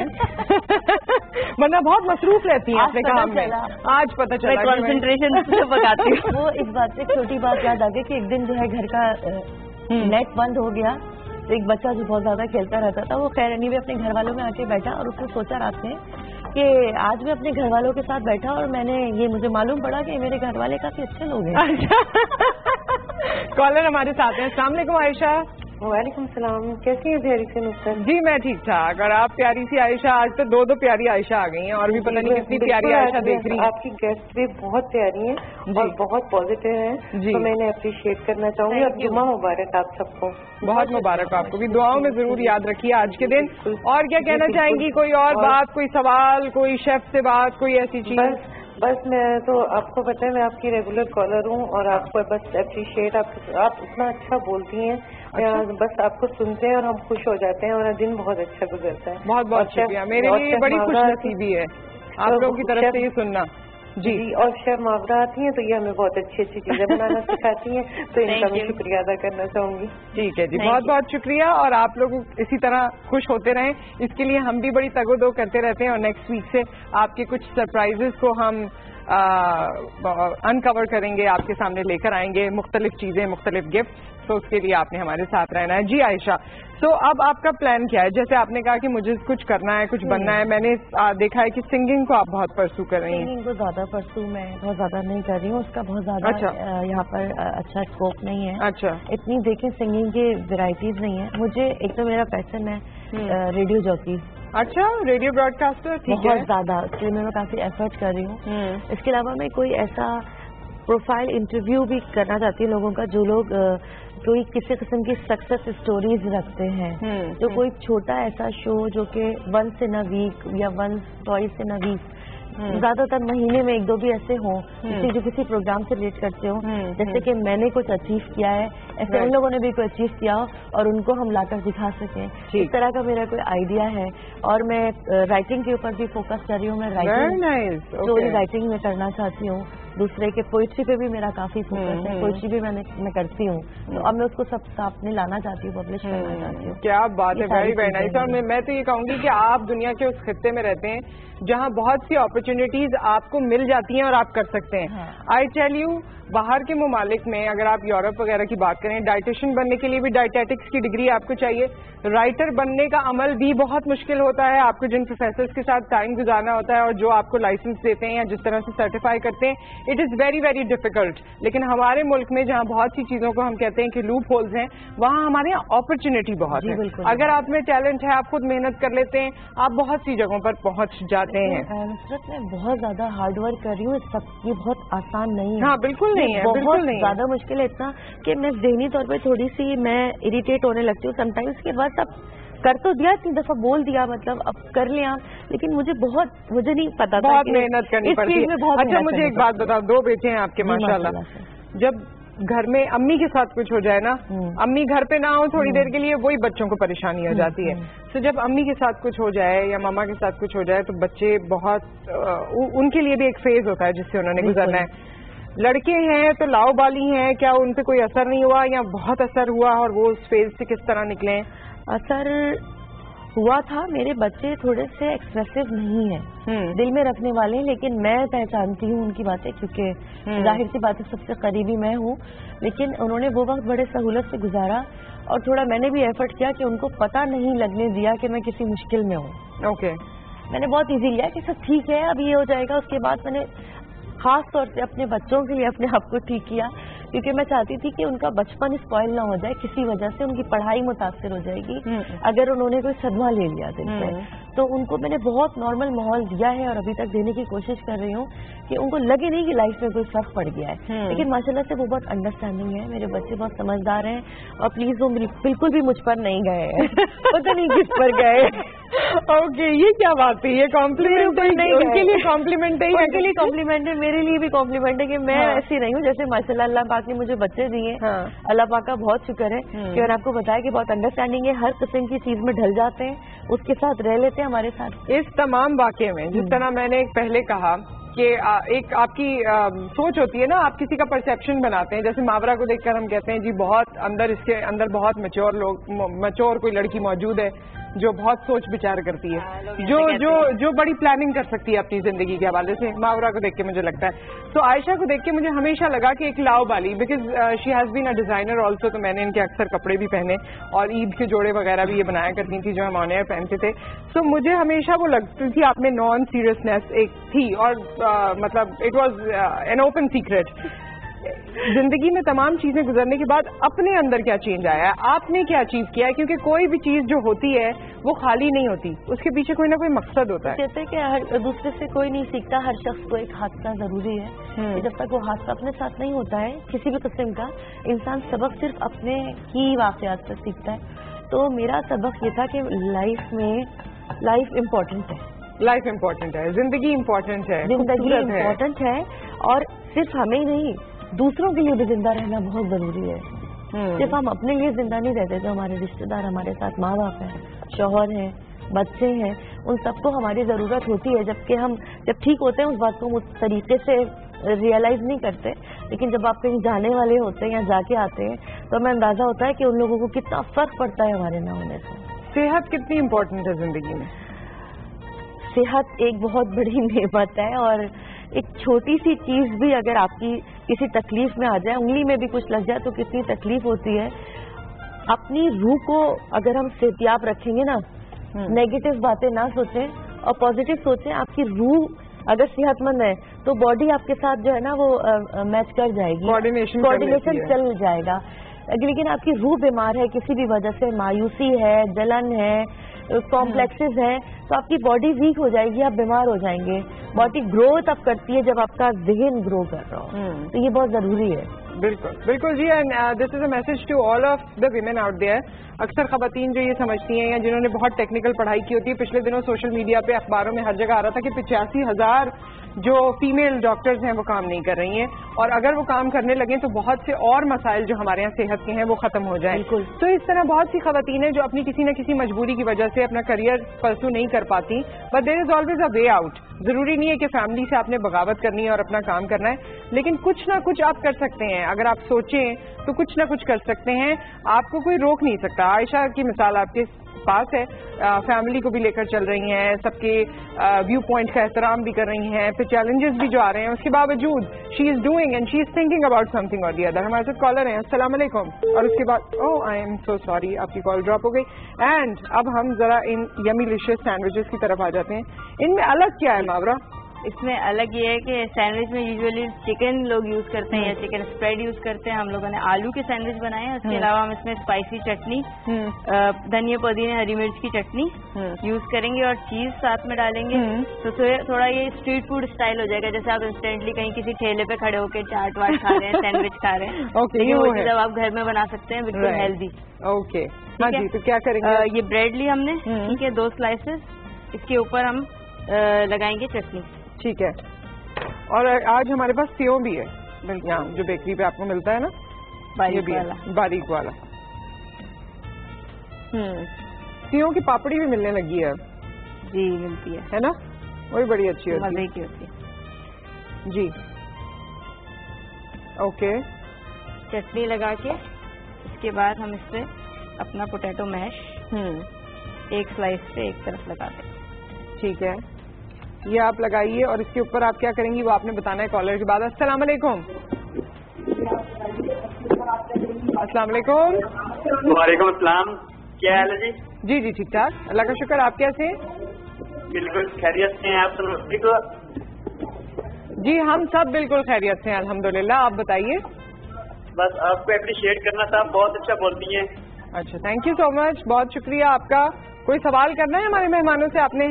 ورنہ بہت مصروف رہتی ہیں اپنے کام میں. آج پتہ چلا کنسنٹریشن سے پکاتی ہوں. وہ اس بات سے ایک چھوٹی بات یاد آ گئی کہ ایک دن جو ہے گھر کا نیٹ بند ہو گیا, تو ایک بچہ جو بہت زیادہ کھیلتا رہتا تھا وہ خیر نہیں اپنے گھر والوں میں آ کے بیٹھا, اور اس نے سوچا رات میں کہ آج میں اپنے گھر والوں کے ساتھ بیٹھا اور میں نے یہ مجھے معلوم پڑا کہ میرے گھر والے کافی اچھے لوگ ہیں. کالر ہمارے ساتھ ہیں. السلام علیکم عائشہ. وعلیکم السلام. کیسی ہیں پیاری سی نصرت؟ جی میں ٹھیک ٹھاک. اور آپ پیاری سی عائشہ, آج تو دو دو پیاری عائشہ آ گئی ہیں, اور بھی پتہ نہیں کتنی پیاری عائشہ دیکھ رہی ہیں. آپ کی گیسٹ بھی بہت پیاری ہیں اور بہت پازیٹیو ہیں, تو میں انہیں اپریشیٹ کرنا چاہوں گی. اور جمعہ مبارک آپ سب کو. بہت مبارک آپ کو بھی. دعاؤں میں ضرور یاد رکھیے آج کے دن. اور کیا کہنا چاہیں گی؟ کوئی اور بات, کوئی سوال, کوئی شیف سے بات, کوئی ایسی چیز؟ بس میں تو آپ کو پتہ ہے میں آپ کی ریگولر کالر ہوں, اور آپ کو بس اپریشیٹ, آپ آپ اتنا اچھا بولتی ہیں, بس آپ کو سنتے ہیں اور ہم خوش ہو جاتے ہیں, اور دن بہت اچھا گزرتا ہے. بہت بہت شکریہ. میرے لیے بڑی خوش نصیبی ہے آپ لوگوں کی طرف سے یہ سننا. جی, اور شیف ماورا آتی ہیں تو یہ ہمیں بہت اچھی اچھی چیزیں بنانا سکھاتی ہیں, تو ان کا میں شکریہ ادا کرنا چاہوں گی. ٹھیک ہے جی, بہت بہت شکریہ. اور آپ لوگ اسی طرح خوش ہوتے رہیں, اس کے لیے ہم بھی بڑی تگ و دو کرتے رہتے ہیں, اور نیکسٹ ویک سے آپ کے کچھ سرپرائزز کو ہم انکور کریں گے, آپ کے سامنے لے کر آئیں گے مختلف چیزیں, مختلف گفٹ. تو اس کے لیے آپ نے ہمارے ساتھ رہنا ہے. جی عائشہ, تو اب آپ کا پلان کیا ہے؟ جیسے آپ نے کہا کہ مجھے کچھ کرنا ہے, کچھ بننا ہے. میں نے دیکھا ہے کہ سنگنگ کو آپ بہت پرسو کر رہی ہیں. سنگنگ کو زیادہ پرسو میں بہت زیادہ نہیں کر رہی ہوں, اس کا بہت زیادہ یہاں پر اچھا اسکوپ نہیں ہے. اچھا, اتنی دیکھیں سنگنگ کی ویرائٹیز نہیں ہے. مجھے ایک تو میرا پیشن ہے ریڈیو جاکی. اچھا, ریڈیو براڈ کاسٹر. بہت زیادہ, اس لیے میں کافی ایفرٹ کر رہی ہوں. اس کے علاوہ میں کوئی ایسا پروفائل انٹرویو بھی کرنا چاہتی ہوں لوگوں کا جو لوگ کوئی کسی قسم کی سکسیس اسٹوریز رکھتے ہیں. تو کوئی چھوٹا ایسا شو جو کہ ونس ان اے ویک یا once twice in a week, زیادہ تر مہینے میں ایک دو بھی ایسے ہوں کسی جو کسی پروگرام سے ریلیٹ کرتے ہوں, جیسے کہ میں نے کچھ اچیو کیا ہے ایسے ان لوگوں نے بھی کوئی اچیو کیا ہو اور ان کو ہم لا کر دکھا سکیں. اس طرح کا میرا کوئی آئیڈیا ہے. اور میں رائٹنگ کے اوپر بھی فوکس کر رہی ہوں. میں رائٹنگ اسٹوری رائٹنگ میں کرنا چاہتی ہوں. دوسرے کے پوئٹری پہ بھی میرا کافی فوکس ہے. پوئٹری بھی میں نے میں کرتی ہوں, تو اب میں اس کو سب سامنے لانا چاہتی ہوں, پبلش کرنا چاہتی ہوں. کیا بات ہے, ویری ویری نائس. اور میں تو یہ کہوں گی کہ آپ دنیا کے اس خطے میں رہتے ہیں جہاں بہت سی اپرچونیٹیز آپ کو مل جاتی ہیں اور آپ کر سکتے ہیں. آئی ٹیل یو, باہر کے ممالک میں اگر آپ یورپ وغیرہ کی بات کریں, ڈائٹیشین بننے کے لیے بھی ڈائٹیٹکس کی ڈگری آپ کو چاہیے. رائٹر بننے کا عمل بھی بہت مشکل ہوتا ہے. آپ کو جن پروفیسرز کے ساتھ ٹائم گزارنا ہوتا ہے اور جو آپ کو لائسنس دیتے ہیں یا جس طرح سے سرٹیفائی کرتے ہیں, it is very very difficult. لیکن ہمارے ملک میں جہاں بہت سی چیزوں کو ہم کہتے ہیں کہ لوپ ہولز ہیں, وہاں ہمارے یہاں اپرچونیٹی بہت ہے. اگر آپ میں ٹیلنٹ ہے, آپ خود محنت کر لیتے ہیں, آپ بہت سی جگہوں پر پہنچ جاتے ہیں. نصرت میں بہت زیادہ ہارڈ ورک کر رہی ہوں, یہ بہت آسان نہیں ہے. ہاں بالکل نہیں ہے, بالکل نہیں. زیادہ مشکل ہے اتنا کہ میں ذہنی طور پہ تھوڑی سی میں اریٹیٹ ہونے لگتی ہوں سم ٹائمس کے بعد. اب کر تو دیا, اتنی دفعہ بول دیا, مطلب اب کر لیا, لیکن مجھے بہت مجھے نہیں پتا, بہت محنت کرنی پڑتی ہے. اچھا مجھے ایک بات بتاؤ, دو بیٹے ہیں آپ کے ماشاءاللہ, جب گھر میں امی کے ساتھ کچھ ہو جائے نا, امی گھر پہ نہ ہو تھوڑی دیر کے لیے, وہی بچوں کو پریشانی ہو جاتی ہے. تو جب امی کے ساتھ کچھ ہو جائے یا ماما کے ساتھ کچھ ہو جائے تو بچے بہت, ان کے لیے بھی ایک فیز ہوتا ہے جس سے انہوں نے گزرنا ہے. لڑکے ہیں تو لاؤ بالی ہیں, کیا ان پہ کوئی اثر نہیں ہوا یا بہت اثر ہوا, اور وہ اس فیز سے کس طرح نکلے؟ اثر ہوا تھا. میرے بچے تھوڑے سے ایکسپریسو نہیں ہیں, دل میں رکھنے والے ہیں, لیکن میں پہچانتی ہوں ان کی باتیں, کیونکہ ظاہر سی بات ہے سب سے قریبی میں ہوں. لیکن انہوں نے وہ وقت بڑے سہولت سے گزارا, اور تھوڑا میں نے بھی ایفرٹ کیا کہ ان کو پتہ نہیں لگنے دیا کہ میں کسی مشکل میں ہوں. اوکے, میں نے بہت ایزی لیا کہ سب ٹھیک ہے, اب یہ ہو جائے گا. اس کے بعد میں نے خاص طور سے اپنے بچوں کے لیے اپنے آپ کو ٹھیک کیا, کیونکہ میں چاہتی تھی کہ ان کا بچپن اسپوائل نہ ہو جائے کسی وجہ سے, ان کی پڑھائی متاثر ہو جائے گی اگر انہوں نے کوئی صدمہ لے لیا دل سے. تو ان کو میں نے بہت نارمل ماحول دیا ہے اور ابھی تک دینے کی کوشش کر رہی ہوں کہ ان کو لگے نہیں کہ لائف میں کوئی فرق پڑ گیا ہے. لیکن ماشاءاللہ سے وہ بہت انڈرسٹینڈنگ ہے, میرے بچے بہت سمجھدار ہیں اور پلیز وہ بالکل بھی مجھ پر نہیں گئے ہیں, پتہ نہیں کس پر گئے. اوکے, یہ کیا بات ہے, یہ کمپلیمنٹ نہیں, ان کے لیے کمپلیمنٹ ہے, ان کے لیے کمپلیمنٹ ہے, میرے لیے بھی کمپلیمنٹ ہے کہ میں ایسی نہیں ہوں. جیسے ماشاءاللہ اللہ پاک نے مجھے بچے دیے, اللہ پاک کا بہت شکر ہے کہ میں نے آپ کو بتایا کہ بہت انڈرسٹینڈنگ ہے, ہر قسم کی چیز میں ڈھل جاتے ہیں, اس کے ساتھ رہ لیتے ہیں ہمارے ساتھ. اس تمام واقعے میں جس طرح میں نے پہلے کہا کہ ایک آپ کی سوچ ہوتی ہے نا, آپ کسی کا پرسیپشن بناتے ہیں. جیسے ماورا کو دیکھ کر ہم کہتے ہیں جی بہت اندر, اس کے اندر بہت میچور لوگ, میچور کوئی لڑکی موجود ہے جو بہت سوچ بچار کرتی ہے, جو جو جو بڑی پلاننگ کر سکتی ہے اپنی زندگی کے حوالے سے. ماورا کو دیکھ کے مجھے لگتا ہے, تو عائشہ کو دیکھ کے مجھے ہمیشہ لگا کہ ایک لاؤ بالی, because she has been a designer also, تو میں نے ان کے اکثر کپڑے بھی پہنے اور عید کے جوڑے وغیرہ بھی یہ بنایا کرتی تھی جو ہم آن ایئر پہنتے تھے. تو مجھے ہمیشہ وہ لگتی تھی آپ میں نان سیریسنیس ایک تھی, اور مطلب it was an open secret. زندگی میں تمام چیزیں گزرنے کے بعد اپنے اندر کیا چینج آیا ہے, آپ نے کیا اچیو کیا ہے, کیونکہ کوئی بھی چیز جو ہوتی ہے وہ خالی نہیں ہوتی, اس کے پیچھے کوئی نہ کوئی مقصد ہوتا ہے. کہتے ہیں کہ ہر دوسرے سے کوئی نہیں سیکھتا, ہر شخص کو ایک حادثہ ضروری ہے. جب تک وہ حادثہ اپنے ساتھ نہیں ہوتا ہے کسی بھی قسم کا, انسان سبق صرف اپنے ہی واقعات سے سیکھتا ہے. تو میرا سبق یہ تھا کہ لائف میں لائف امپورٹنٹ ہے, لائف امپورٹنٹ ہے, زندگی امپورٹنٹ ہے, زندگی امپورٹنٹ ہے, اور صرف ہمیں نہیں دوسروں کے لیے بھی زندہ رہنا بہت ضروری ہے. صرف ہم اپنے لیے زندہ نہیں رہتے, جو ہمارے رشتے دار ہمارے ساتھ ماں باپ ہیں, شوہر ہیں, بچے ہیں, ان سب کو ہماری ضرورت ہوتی ہے. جبکہ ہم جب ٹھیک ہوتے ہیں اس بات کو اس طریقے سے ریئلائز نہیں کرتے, لیکن جب آپ کہیں جانے والے ہوتے ہیں یا جا کے آتے ہیں تو ہمیں اندازہ ہوتا ہے کہ ان لوگوں کو کتنا فرق پڑتا ہے ہمارے نہ ہونے سے. صحت کتنی امپورٹنٹ ہے زندگی میں؟ صحت ایک بہت بڑی نعمت ہے, اور ایک چھوٹی سی چیز بھی اگر آپ کی کسی تکلیف میں آ جائے, انگلی میں بھی کچھ لگ جائے تو کتنی تکلیف ہوتی ہے. اپنی روح کو اگر ہم صحتیاب رکھیں گے نا, نیگیٹو باتیں نہ سوچیں اور پازیٹو سوچیں, آپ کی روح اگر صحت مند ہے تو باڈی آپ کے ساتھ جو ہے نا وہ میچ کر جائے گی, کوآرڈینیشن چل جائے گا. لیکن آپ کی روح بیمار ہے کسی بھی وجہ سے, مایوسی ہے, جلن ہے, کمپلیکسز ہیں, تو آپ کی باڈی ویک ہو جائے گی, آپ بیمار ہو جائیں گے. باڈی گروتھ اب کرتی ہے جب آپ کا ذہن گرو کر رہا ہو, تو یہ بہت ضروری ہے. بالکل بالکل جی, and this is a message to all of the women out there. اکثر خواتین جو یہ سمجھتی ہیں یا جنہوں نے بہت ٹیکنیکل پڑھائی کی ہوتی ہے, پچھلے دنوں سوشل میڈیا پہ اخباروں میں ہر جگہ آ رہا تھا کہ پچاسی ہزار جو فیمیل ڈاکٹرز ہیں وہ کام نہیں کر رہی ہیں, اور اگر وہ کام کرنے لگیں تو بہت سے اور مسائل جو ہمارے یہاں صحت کے ہیں وہ ختم ہو جائیں. تو اس طرح بہت سی خواتین ہیں جو اپنی کسی نہ کسی مجبوری کی وجہ سے اپنا کریئر پرسو نہیں کر پاتی, but there is always a way out. ضروری نہیں ہے کہ فیملی سے آپ نے بغاوت کرنی ہے اور اپنا کام کرنا ہے, لیکن کچھ نہ کچھ آپ کر سکتے ہیں. اگر آپ سوچیں تو کچھ نہ کچھ کر سکتے ہیں, آپ کو کوئی روک نہیں سکتا. عائشہ کی مثال آپ کے پاس ہے, فیملی کو بھی لے کر چل رہی ہیں, سب کے ویو پوائنٹ کا احترام بھی کر رہی ہیں, پھر چیلنجز بھی جو آ رہے ہیں اس کے باوجود she is doing and she is thinking about something اور دی ادر. ہمارے ساتھ کالر ہیں, السلام علیکم. اور اس کے بعد او آئی ایم سو سوری, آپ کی کال ڈراپ ہو گئی. اینڈ اب ہم ذرا ان یمی ڈیلیشیس سینڈوچز کی طرف آ جاتے ہیں. ان میں الگ کیا ہے ماورا؟ اس میں الگ یہ ہے کہ سینڈوچ میں یوزلی چکن لوگ یوز کرتے ہیں یا چکن اسپریڈ یوز کرتے ہیں. ہم لوگوں نے آلو کے سینڈوچ بنائے ہیں. اس کے علاوہ ہم اس میں اسپائسی چٹنی, دھنیا پودینے, ہری مرچ کی چٹنی یوز کریں گے اور چیز ساتھ میں ڈالیں گے. تو تھوڑا یہ اسٹریٹ فوڈ اسٹائل ہو جائے گا, جیسے آپ انسٹنٹلی کہیں کسی ٹھیلے پہ کھڑے ہو کے چاٹ واٹ کھا رہے ہیں, سینڈوچ کھا رہے ہیں. لیکن وہ چیز اب آپ گھر میں بنا سکتے ہیں, بالکل ہیلدی. اوکے, تو کیا کریں گے؟ یہ بریڈ لی ہم نے, ٹھیک ہے, دو سلائسز. اس کے اوپر ہم لگائیں گے چٹنی. ٹھیک ہے, اور آج ہمارے پاس سیو بھی ہے, یہاں جو بیکری پہ آپ کو ملتا ہے نا, باریک والا. باریک والا ہوں سیو کی پاپڑی بھی ملنے لگی ہے. جی ملتی ہے, ہے نا, وہی بڑی اچھی ہوتی ہے, مزے کی ہوتی ہے. جی اوکے, چٹنی لگا کے اس کے بعد ہم اس پہ اپنا پوٹیٹو میش ایک سلائس پہ ایک طرف لگا دیں. ٹھیک ہے, یہ آپ لگائیے, اور اس کے اوپر آپ کیا کریں گی وہ آپ نے بتانا ہے کالر کے بعد. السلام علیکم. السلام علیکم. وعلیکم السلام, کیا حال ہے جی؟ جی جی ٹھیک ٹھاک, اللہ کا شکر. آپ کیسے ہیں؟ بالکل خیریت سے ہیں. آپ سب؟ جی ہم سب بالکل خیریت سے ہیں الحمدللہ. آپ بتائیے. بس آپ کو اپریشیٹ کرنا تھا, بہت اچھا بولتی ہیں. اچھا تھینک یو سو مچ, بہت شکریہ آپ کا. کوئی سوال کرنا ہے ہمارے مہمانوں سے آپ نے؟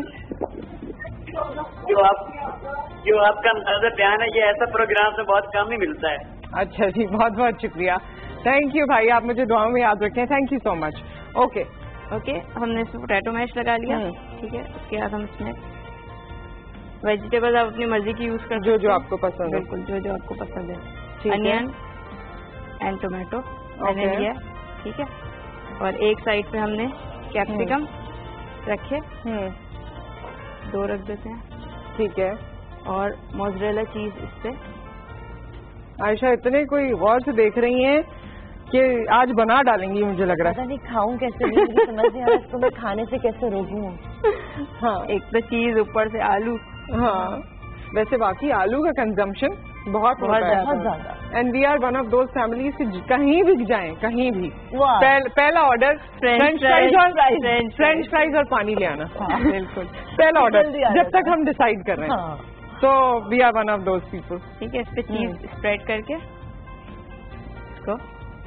جو آپ جو آپ کا انداز بیان ہے یہ ایسا پروگرام سے بہت کم ہی ملتا ہے. اچھا جی, بہت بہت شکریہ, تھینک یو بھائی, آپ مجھے دعاؤں میں یاد رکھیں, thank you so much. Okay okay ہم نے اس میں پوٹیٹو میش لگا لیا, ٹھیک ہے. اس کے بعد ہم اس میں ویجیٹیبل آپ اپنی مرضی کی یوز کر جو جو آپ کو پسند ہے, بالکل جو جو آپ کو پسند ہے. انین اینڈ ٹومیٹو میں نے لیا, ٹھیک ہے. اور ایک سائڈ پہ ہم نے کیپسیکم رکھے, دو رکھ دیتے ہیں, ٹھیک ہے. اور موزریلا چیز اس پہ. عائشہ اتنے کوئی غور سے دیکھ رہی ہیں کہ آج بنا ڈالیں گی, مجھے لگ رہا ہے. پتہ نہیں کھاؤں کیسے, سمجھ نہیں آ رہا اس کو میں کھانے سے کیسے روکوں. ہاں ایک تو چیز, اوپر سے آلو. ہاں ویسے باقی آلو کا کنزمپشن بہت زیادہ, and we are one of those families کہیں بھی جائیں کہیں بھی پہلا آرڈر فرینچ فرائیز اور فرینچ فرائیز اور پانی لے آنا. بالکل پہلا آرڈر جب تک ہم ڈیسائڈ کر رہے ہیں. تو we are one of those people. ٹھیک ہے, اس پہ چیز اسپریڈ کر کے اس کو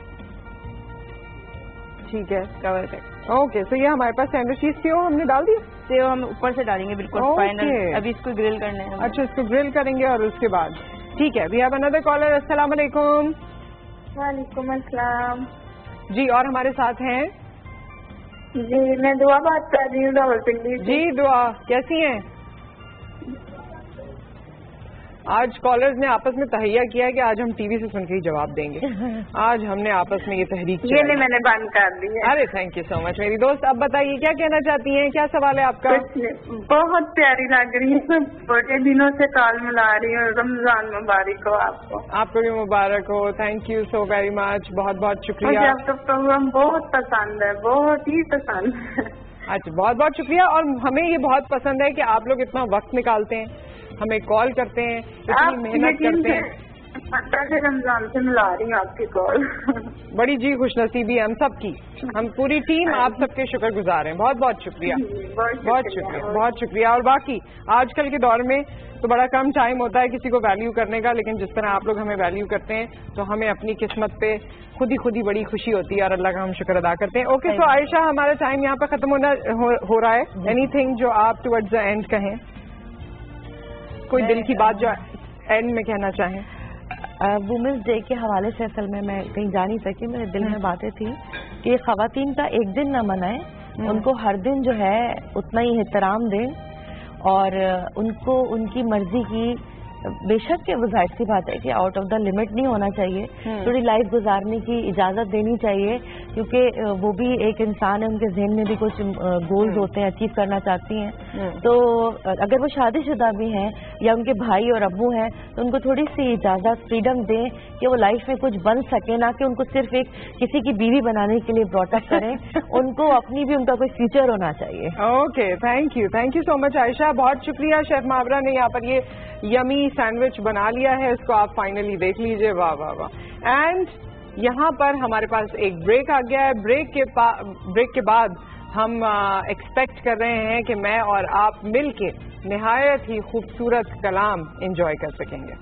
ٹھیک ہے کور کر. اوکے سو یہ ہمارے پاس سینڈوچ چیز سیو ہم نے ڈال دی, سیو ہم اوپر سے ڈالیں گے بالکل فائنل. ابھی اس کو گرل کرنا ہے. اچھا اس کو گرل کریں گے اور اس کے بعد ٹھیک ہے. We have another caller. السلام علیکم. وعلیکم السلام. جی اور ہمارے ساتھ ہیں جی میں دعا بات کر رہی ہوں راولپنڈی. جی دعا, کیسی ہیں؟ آج کالرز نے آپس میں تہیہ کیا ہے کہ آج ہم ٹی وی سے سن کے ہی جواب دیں گے. آج ہم نے آپس میں یہ تحریک یہ نہیں میں نے بند کر دی ہے. ارے تھینک یو سو مچ میری دوست. اب بتائیے کیا کہنا چاہتی ہیں, کیا سوال ہے آپ کا؟ بہت پیاری لگ رہی ہے, میں بڑے دنوں سے کال ملا رہی ہوں. رمضان مبارک ہو آپ کو. آپ کو بھی مبارک ہو. Thank you so very much, بہت بہت شکریہ. مجھے آپ کا پروگرام بہت پسند ہے, بہت ہی پسند ہے. اچھا بہت بہت شکریہ. اور ہمیں یہ بہت پسند ہے کہ آپ لوگ اتنا وقت نکالتے ہیں, ہمیں کال کرتے ہیں, اتنی محنت کرتے ہیں. رمضان سے ملا رہی ہوں آپ کی کال. بڑی جی خوش نصیبی ہے ہم سب کی, ہم پوری ٹیم آپ سب کے شکر گزار ہیں. بہت بہت شکریہ, بہت شکریہ, بہت شکریہ. اور باقی آج کل کے دور میں تو بڑا کم ٹائم ہوتا ہے کسی کو ویلیو کرنے کا, لیکن جس طرح آپ لوگ ہمیں ویلیو کرتے ہیں تو ہمیں اپنی قسمت پہ خود ہی خود ہی بڑی خوشی ہوتی ہے اور اللہ کا ہم شکر ادا کرتے ہیں. اوکے سو عائشہ ہمارا ٹائم یہاں پہ ختم ہونا ہو رہا ہے. اینی تھنگ جو آپ ٹوورڈز دا اینڈ کہیں, کوئی دل کی بات جو اینڈ میں کہنا چاہیں؟ وومنس ڈے کے حوالے سے اصل میں میں کہیں جا نہیں سکتی, میرے دل میں باتیں تھیں کہ خواتین کا ایک دن نہ منائیں, ان کو ہر دن جو ہے اتنا ہی احترام دیں اور ان کو ان کی مرضی کی, بے شک کہ وہ ظاہر سی بات ہے کہ آؤٹ آف دا لمٹ نہیں ہونا چاہیے, تھوڑی لائف گزارنے کی اجازت دینی چاہیے, کیونکہ وہ بھی ایک انسان ہے, ان کے ذہن میں بھی کچھ گولز ہوتے ہیں, اچیو کرنا چاہتی ہیں. تو اگر وہ شادی شدہ بھی ہیں یا ان کے بھائی اور ابو ہیں تو ان کو تھوڑی سی اجازت, فریڈم دیں کہ وہ لائف میں کچھ بن سکے, نہ کہ ان کو صرف ایک کسی کی بیوی بنانے کے لیے براٹ اپ کریں. ان کو اپنی بھی ان کا کوئی فیوچر ہونا چاہیے. Okay thank you, thank you so much Ayesha, بہت شکریہ. شیف ماورا نے یہاں پر یہ یمی سینڈوچ بنا لیا ہے, اس کو آپ فائنلی دیکھ لیجئے. واہ واہ واہ. اینڈ یہاں پر ہمارے پاس ایک بریک آ گیا ہے. بریک کے بریک کے بعد ہم ایکسپیکٹ کر رہے ہیں کہ میں اور آپ مل کے نہایت ہی خوبصورت کلام انجوائے کر سکیں گے.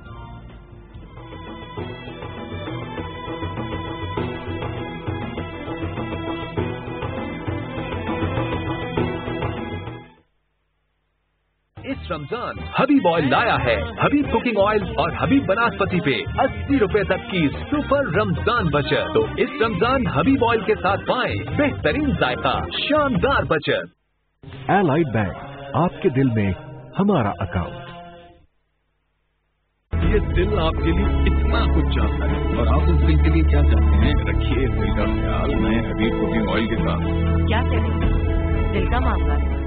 اس رمضان حبیب آئل لایا ہے حبیب کوکنگ آئل اور حبیب بناسپتی پہ اسی روپے تک کی سپر رمضان بچت. تو اس رمضان حبیب آئل کے ساتھ پائیں بہترین ذائقہ, شاندار بچت. ایلائڈ بینک, آپ کے دل میں ہمارا اکاؤنٹ. یہ دل آپ کے لیے اتنا کچھ چاہتا ہے اور آپ اس دل کے لیے کیا چاہتے ہیں, رکھیے دل کا خیال میں حبیب کوکنگ آئل کے ساتھ. کیا کریں, دل کا معاملہ ہے.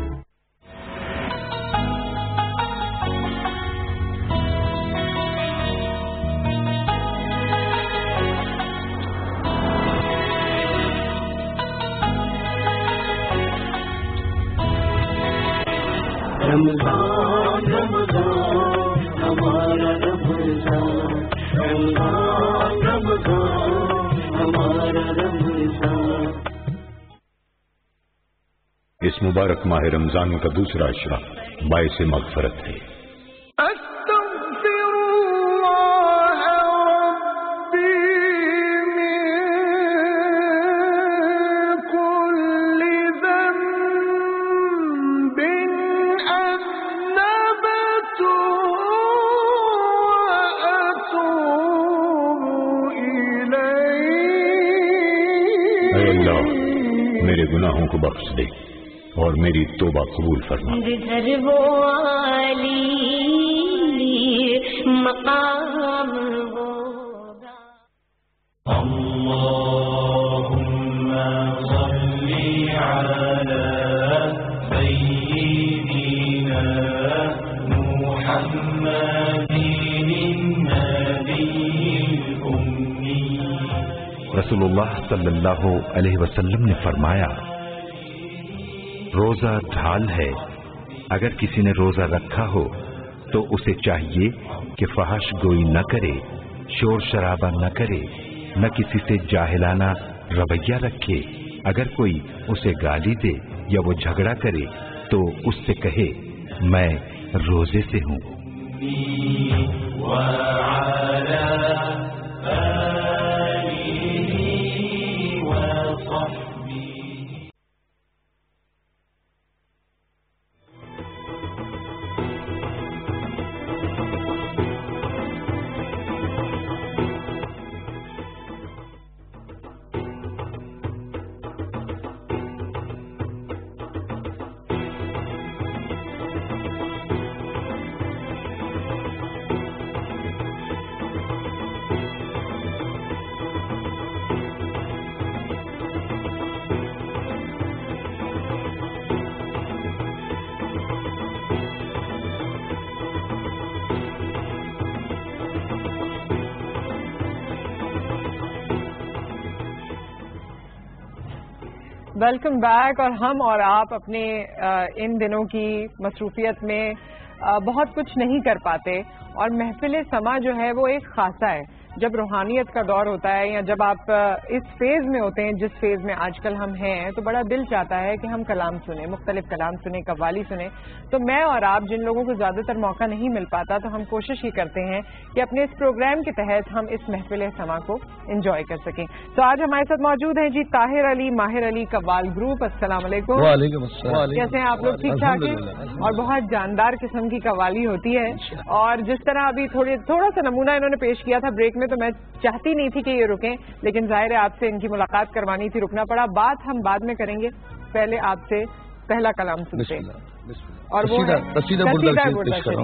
رمضان رمضان ہمارا رمضان, رمضان رمضان ہمارا رمضان. اس مبارک ماہ رمضان کا دوسرا اشرا باعث مغفرت ہے. गुनाहों को बख्श दे और मेरी तौबा कबूल फरमा। जिधर वो आली मकाम होगा। अल्लाहुम्मा सल्ली अला सय्यिदिना मुहम्मदिन नबील उम्मी। रसूलुल्लाह सल्लल्लाहु अलैहि वसल्लम ने फरमाया, रोजा ढाल है। अगर किसी ने रोजा रखा हो तो उसे चाहिए कि फहश गोई न करे, शोर शराबा न करे, न किसी से जाहिलाना रवैया रखे। अगर कोई उसे गाली दे या वो झगड़ा करे तो उससे कहे मैं रोजे से हूँ। Welcome back. और हम और आप अपने इन दिनों की मसरूफियत में बहुत कुछ नहीं कर पाते और महफिल समा जो है वो एक खासा है। जब रूहानियत का दौर होता है या जब आप इस फेज में होते हैं जिस फेज में आजकल हम हैं, तो बड़ा दिल चाहता है कि हम कलाम सुने, मुख्तलिफ कलाम सुने, कव्वाली सुने। तो मैं और आप जिन लोगों को ज्यादातर मौका नहीं मिल पाता, तो हम कोशिश ही करते हैं कि अपने इस प्रोग्राम के तहत हम इस महफिल समा को एंजॉय कर सकें। तो आज हमारे साथ मौजूद हैं जी ताहिर अली, माहिर अली कव्वाल ग्रुप। अस्सलाम वालेकुम। वालेकुम अस्सलाम। कैसे हैं आप लोग? ठीक ठाक हैं? और बहुत जानदार किस्म की कव्वाली होती है। और जिस तरह अभी थोड़ी थोड़ा सा नमूना इन्होंने पेश किया था ब्रेक में, तो मैं चाहती नहीं थी कि ये रुकें, लेकिन जाहिर है आपसे इनकी मुलाकात करवानी थी, रुकना पड़ा। बात हम बाद में करेंगे, पहले आपसे पहला कलाम सुनते हैं। और वो है कसीदा बुर्दा शरीफ।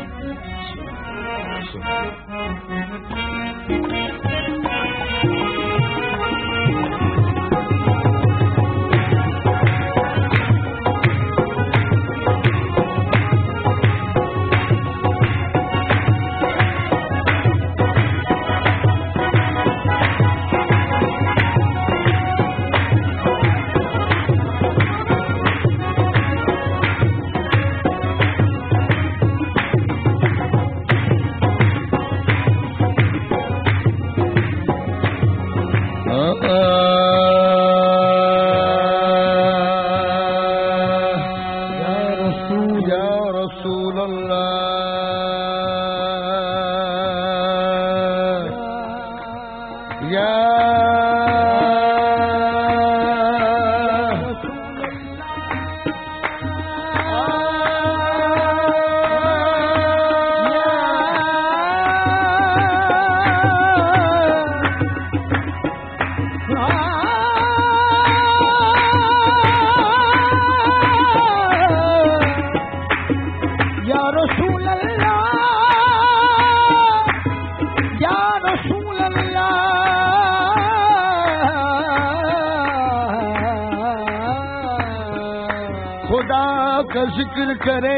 जिक्र करे,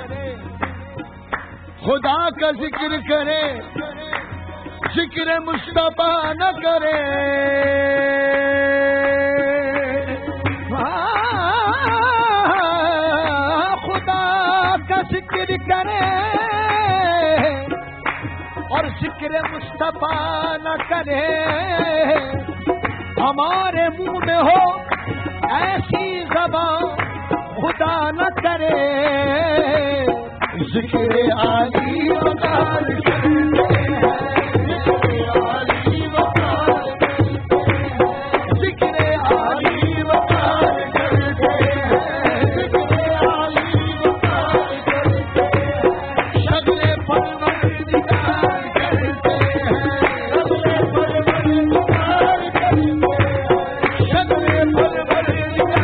खुदा का जिक्र करे, जिक्र मुस्तफा न करे। खुदा का जिक्र करे और जिक्र मुस्तफा न करे। हमारे मुंह में हो ऐसी ज़बान खुदा न करे। जिक्र आली वकार करते हैं, जिक्र आली वकार करते हैं, जिक्र आली वकार करते हैं, शगले परवरदिगार करते हैं, शगले परवरदिगार करते हैं, शगले परवरदिगार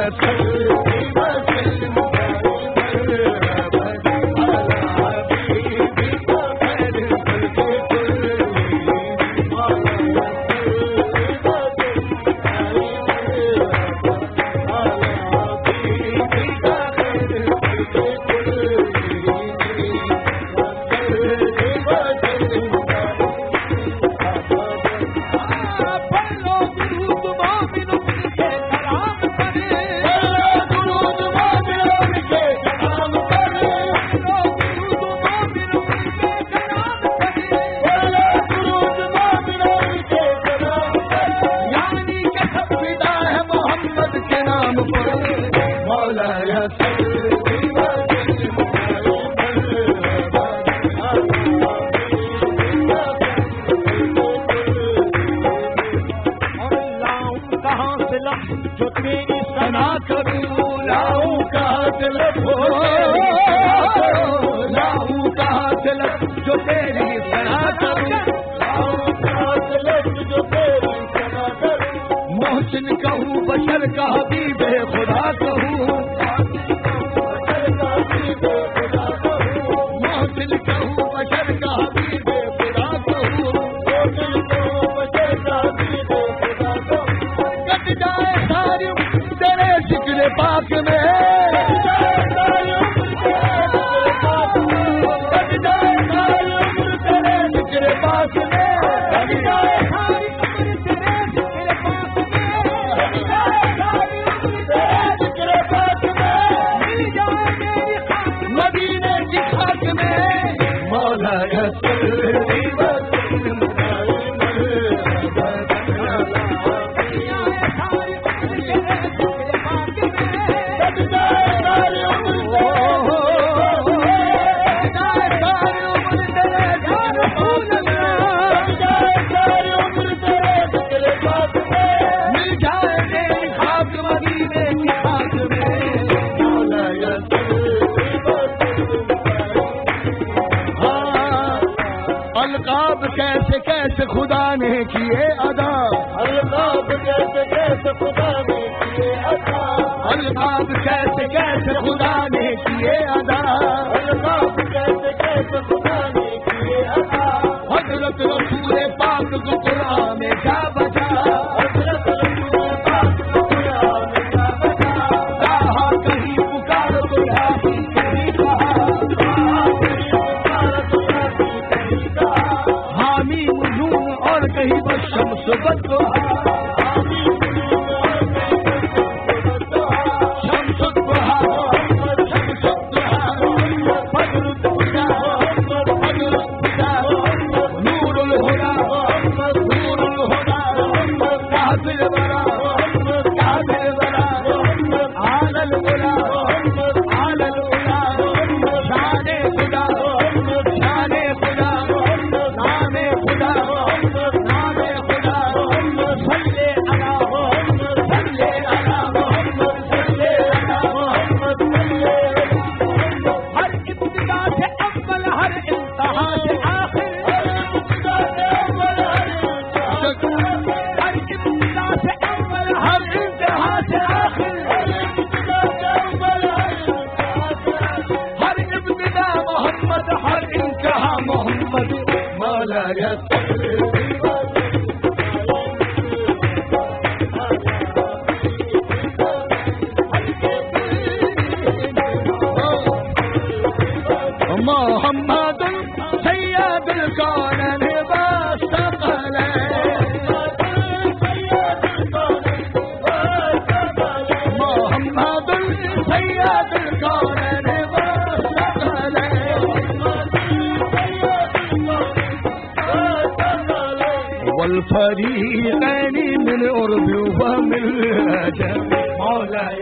والفريقين من قرب ومن الأجل مولاي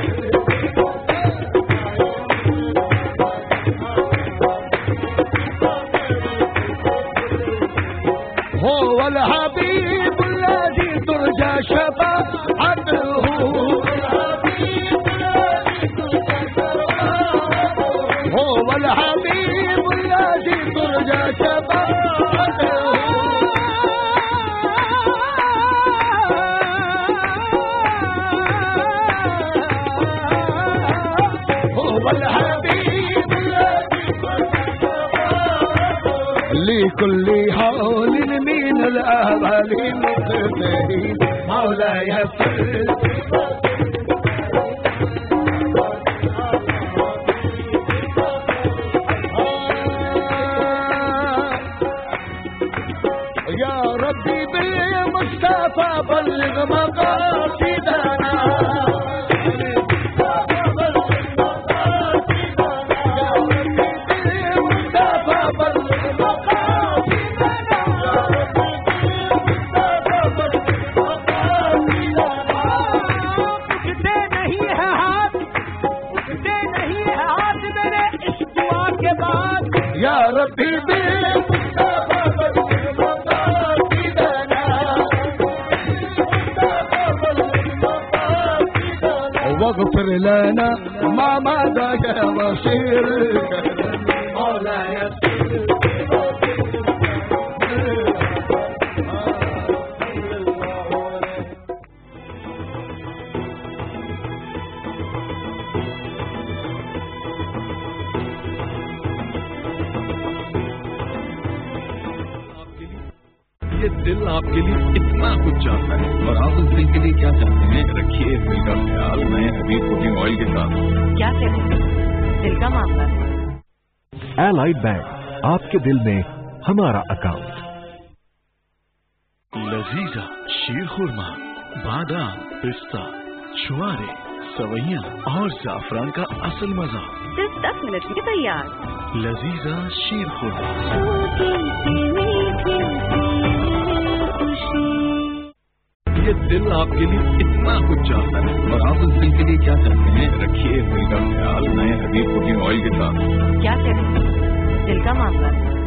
هو الحبيب الذي ترجى شفاعته هو الحبيب الذي ترجى شفاعته في كل حول من الأهوال مقتدين مولاي صل يا ربي بالمصطفى بلغ مقاصدنا يا ربي واغفر لنا ما مضى يا بصير مولاي ये दिल आपके लिए इतना कुछ चाहता है और आप उस दिल के लिए क्या चाहते हैं? रखिए इस दिल का ख्याल मैं हबीब कुकिंग ऑयल के साथ। क्या करें? दिल का मामला। एलाइड बैंक, आपके दिल में हमारा अकाउंट। लजीजा शीर खुरमा, बादाम, पिस्ता, छुआरे, सवैयां और जाफरान का असल मजा सिर्फ दस मिनट में तैयार। लजीजा शीर खुरमा। ये दिल आपके लिए इतना कुछ चाहता है और आप उस दिल के लिए क्या चाहते हैं? रखिए इस दिल का ख्याल मैं हबीब कुकिंग ऑयल के साथ। क्या करें? दिल का मामला।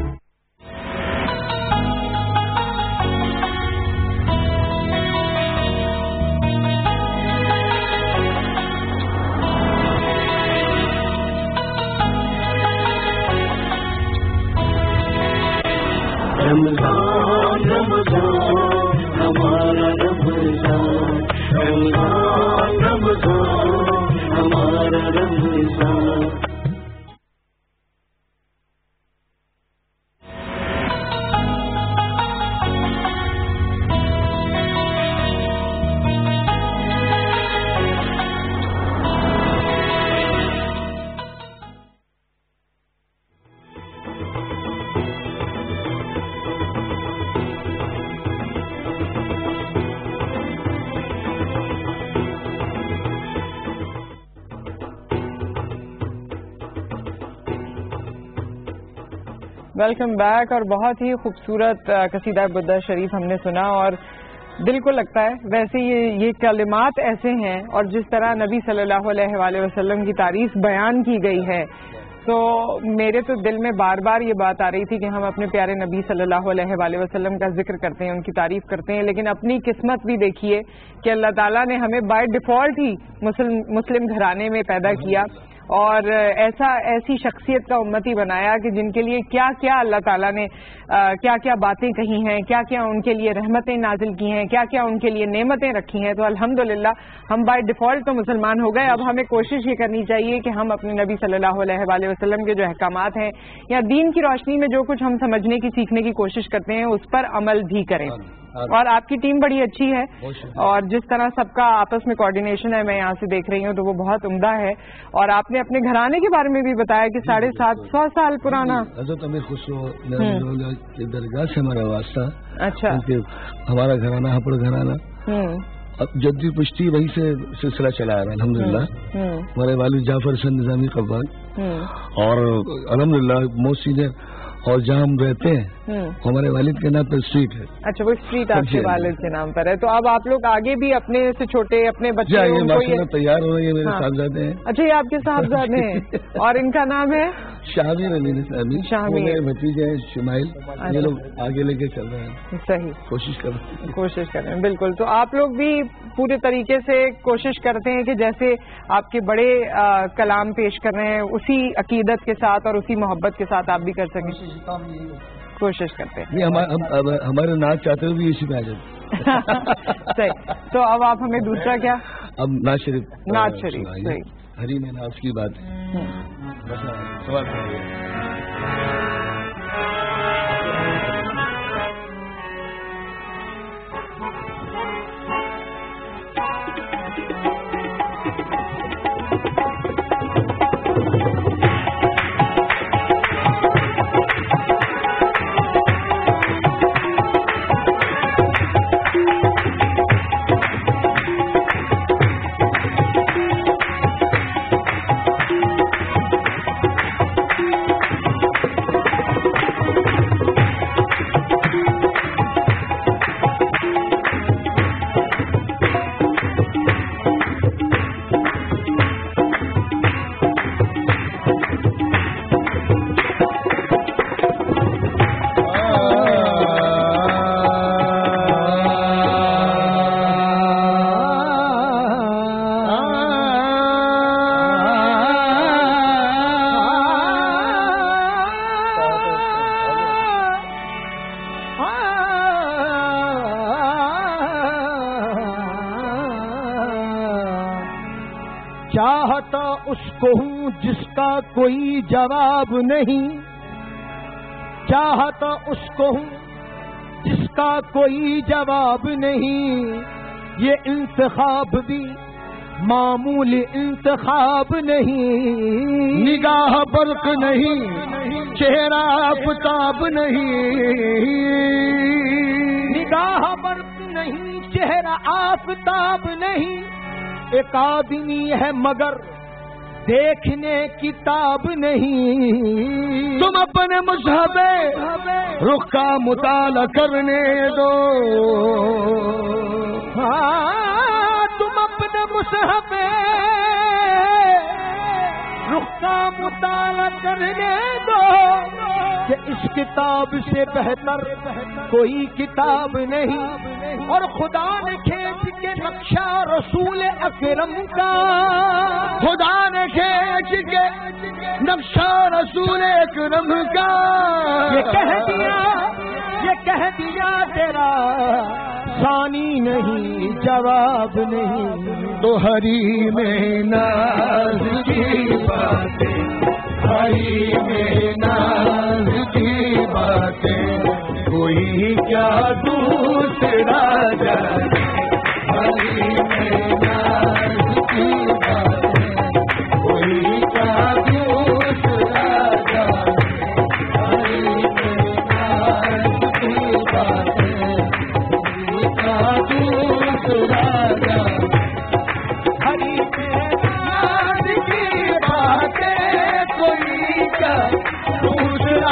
रमजान रमजान हमारा रमजान, रमजान रमजान हमारा रमजान। Welcome back. और बहुत ही खूबसूरत कसीदा बुद्दा शरीफ हमने सुना और दिल को लगता है वैसे ये ये कलिमात ऐसे हैं और जिस तरह नबी सल्लल्लाहु अलैहि वसल्लम की तारीफ बयान की गई है तो मेरे तो दिल में बार बार ये बात आ रही थी कि हम अपने प्यारे नबी सल्लल्लाहु अलैहि वसल्लम का जिक्र करते हैं, उनकी तारीफ करते हैं, लेकिन अपनी किस्मत भी देखिए कि अल्लाह ताला ने हमें बाय डिफॉल्ट ही मुस्लिम मुस्लिम घराने में पैदा किया और ऐसा ऐसी शख्सियत का उम्मती बनाया कि जिनके लिए क्या क्या अल्लाह ताला ने आ, क्या क्या बातें कही हैं, क्या क्या उनके लिए रहमतें नाजिल की हैं, क्या क्या उनके लिए नेमतें रखी हैं। तो अल्हम्दुलिल्लाह हम बाय डिफॉल्ट तो मुसलमान हो गए। अब हमें कोशिश ये करनी चाहिए कि हम अपने नबी सल्लल्लाहु अलैहि वसल्लम के जो अहकामात हैं या दीन की रोशनी में जो कुछ हम समझने की सीखने की कोशिश करते हैं उस पर अमल भी करें। और आपकी टीम बड़ी अच्छी है और जिस तरह सबका आपस में कोऑर्डिनेशन है मैं यहाँ से देख रही हूँ तो वो बहुत उम्दा है। और आपने अपने घराने के बारे में भी बताया कि साढ़े सात सौ साल पुराना दरगाह से हमारा वास्ता। अच्छा। हमारा घराना हपड़ घराना अब जद्दी पुश्ती वहीं से सिलसिला चला आ रहा है अल्हम्दुलिल्लाह। हमारे वालिद जाफर सन निजामी कब्बान और अल्हम्दुलिल्लाह मोसी ने और जहाँ हम रहते हैं हमारे वालिद के नाम पर स्ट्रीट है। अच्छा, वो स्ट्रीट आपके वालिद के नाम पर है। तो अब आप लोग आगे भी अपने से छोटे अपने बच्चे उनको ये तैयार हो रही है। मेरे साहबजादे हैं। अच्छा, ये आपके साहबजादे हैं और इनका नाम है शामीर अली शामीर भतीजे हैं शुमाइल। ये लोग आगे लेके चल रहे हैं। सही, कोशिश कर रहे हैं कोशिश कर रहे हैं बिल्कुल। तो आप लोग भी पूरे तरीके से कोशिश करते हैं कि जैसे आपके बड़े आ, कलाम पेश कर रहे हैं उसी अकीदत के साथ और उसी मोहब्बत के साथ आप भी कर सकें। कोशिश करते हैं। हमारे हम, हमारे नाच चाहते हुए भी इसी में आ जाते। सही। तो अब आप हमें दूसरा क्या? अब नाच शरीफ नाच शरीफ सही। हरी में नाच की बात है। सवाल चाहता उसको हूँ जिसका कोई जवाब नहीं, चाहता उसको हूँ जिसका कोई जवाब नहीं। ये इंतखाब भी मामूली इंतखाब नहीं, निगाह बर्क नहीं, चेहरा आफताब नहीं, निगाह बर्क नहीं, चेहरा आफताब नहीं। एक आदमी है मगर देखने किताब नहीं। तुम अपने मुसहबे रुख का मुताला करने दो, हाँ तुम अपने मुसहबे रुख का मुताला करने दो कि इस किताब से बेहतर कोई किताब नहीं। और खुदा ने खींच के नक्शा रसूल अकरम का, खुदा ने खींच के नक्शा रसूल अकरम का, ये कह दिया ये कह दिया तेरा सानी नहीं जवाब नहीं। तो हरी में नाज की बातें, हरी में नाज की बातें, कोई क्या दूसरा जाने। हरी में नाज की बातें, कोई क्या दूसरा जाने। हरी में नाज की बातें, कोई क्या दूसरा जाने। हरी में नाज की बातें, कोई क्या दूसरा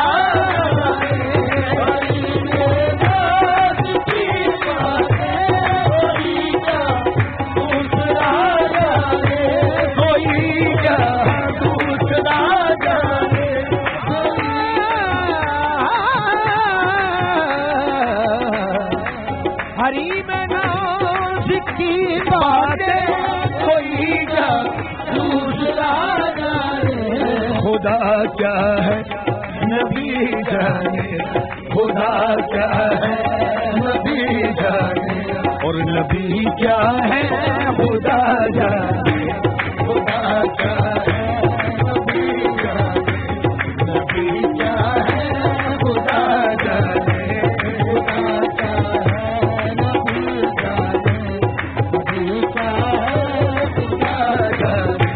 खुदा क्या है नबी जाने, खुदा क्या है नबी जाने, और नबी क्या है खुदा जाने। खुदा क्या है नबी जाने, नबी क्या है खुदा जाने। खुदा क्या है नबी जाने, नबी क्या है खुदा जाने।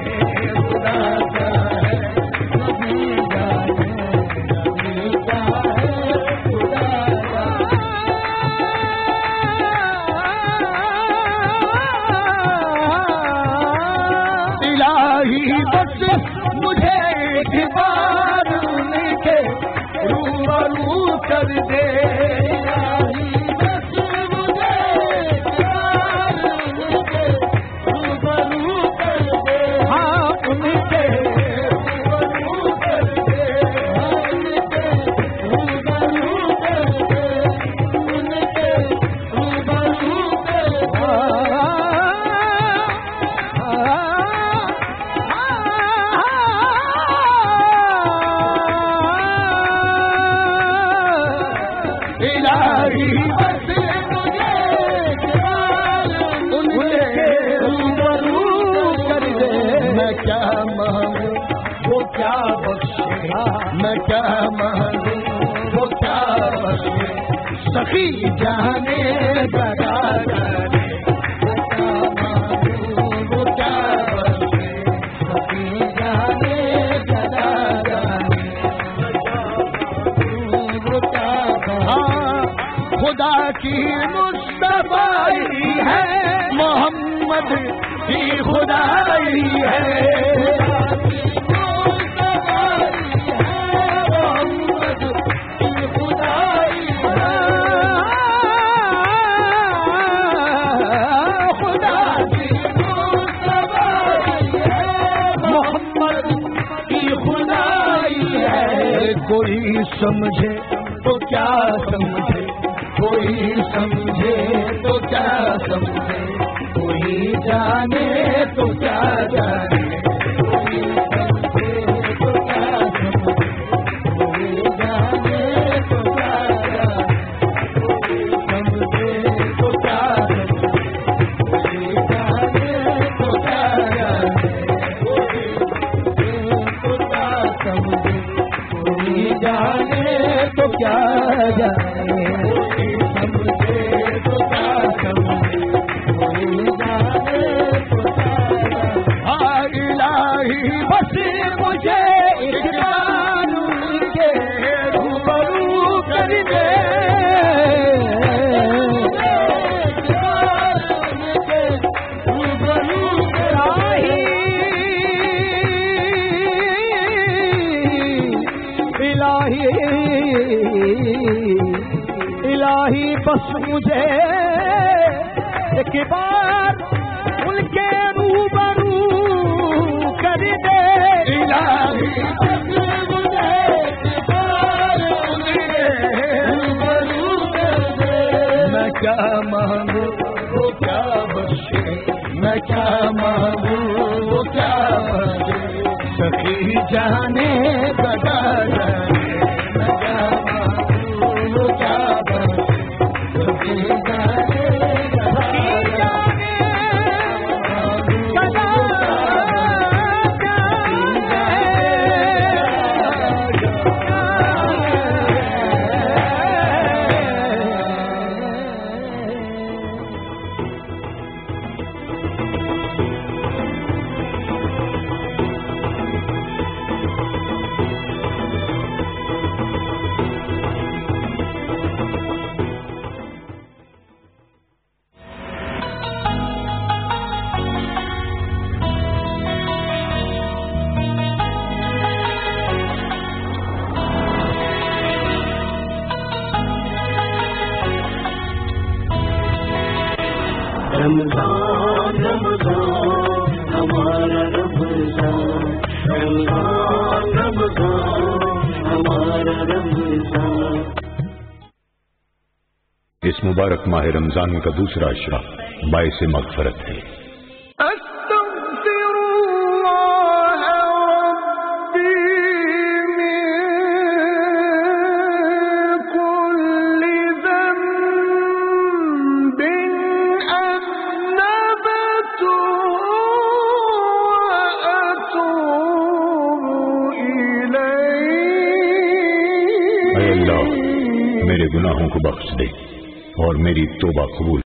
मुझे एक बार उनके रूबरू कर दे, बस मुझे एक बार उनके रूबरू कर दे। हाँ उनके रूबरू कर दे, हाँ उनके रूबरू कर दे, उनके रूबरू कर दे। मैं क्या मांगू वो क्या बसे, सखी जाने लगा जाने। मैं क्या मांगू वो क्या बसे, सखी जाने लगा जाने। वो क्या हाँ खुदा की मुस्तफाई है, मोहम्मद की खुदाई है। कोई समझे तो क्या समझे, कोई समझे तो क्या समझे, कोई जाने तो क्या जाने। कोई समझे तो क्या समझे, कोई जाने तो क्या जाने। कोई समझे तो क्या समझे, कोई जाने तो क्या जाने। एक बार उनके रूबरू कर दे इलाही, मुझे एक बार उनके रूबरू कर दे। मैं क्या मांगू वो क्या बख्शे, मैं क्या मांगू वो क्या मांगे, सखी जाने बता जाने। मैं क्या मांगू वो क्या बख्शे, सखी जाने रमजान रमजान हमारा रमजान, रमजान रमजान हमारा रमजान। इस मुबारक माह रमजान का दूसरा अशरा बाइस मगफरत है। मेरे गुनाहों को बख्श दे और मेरी तौबा कबूल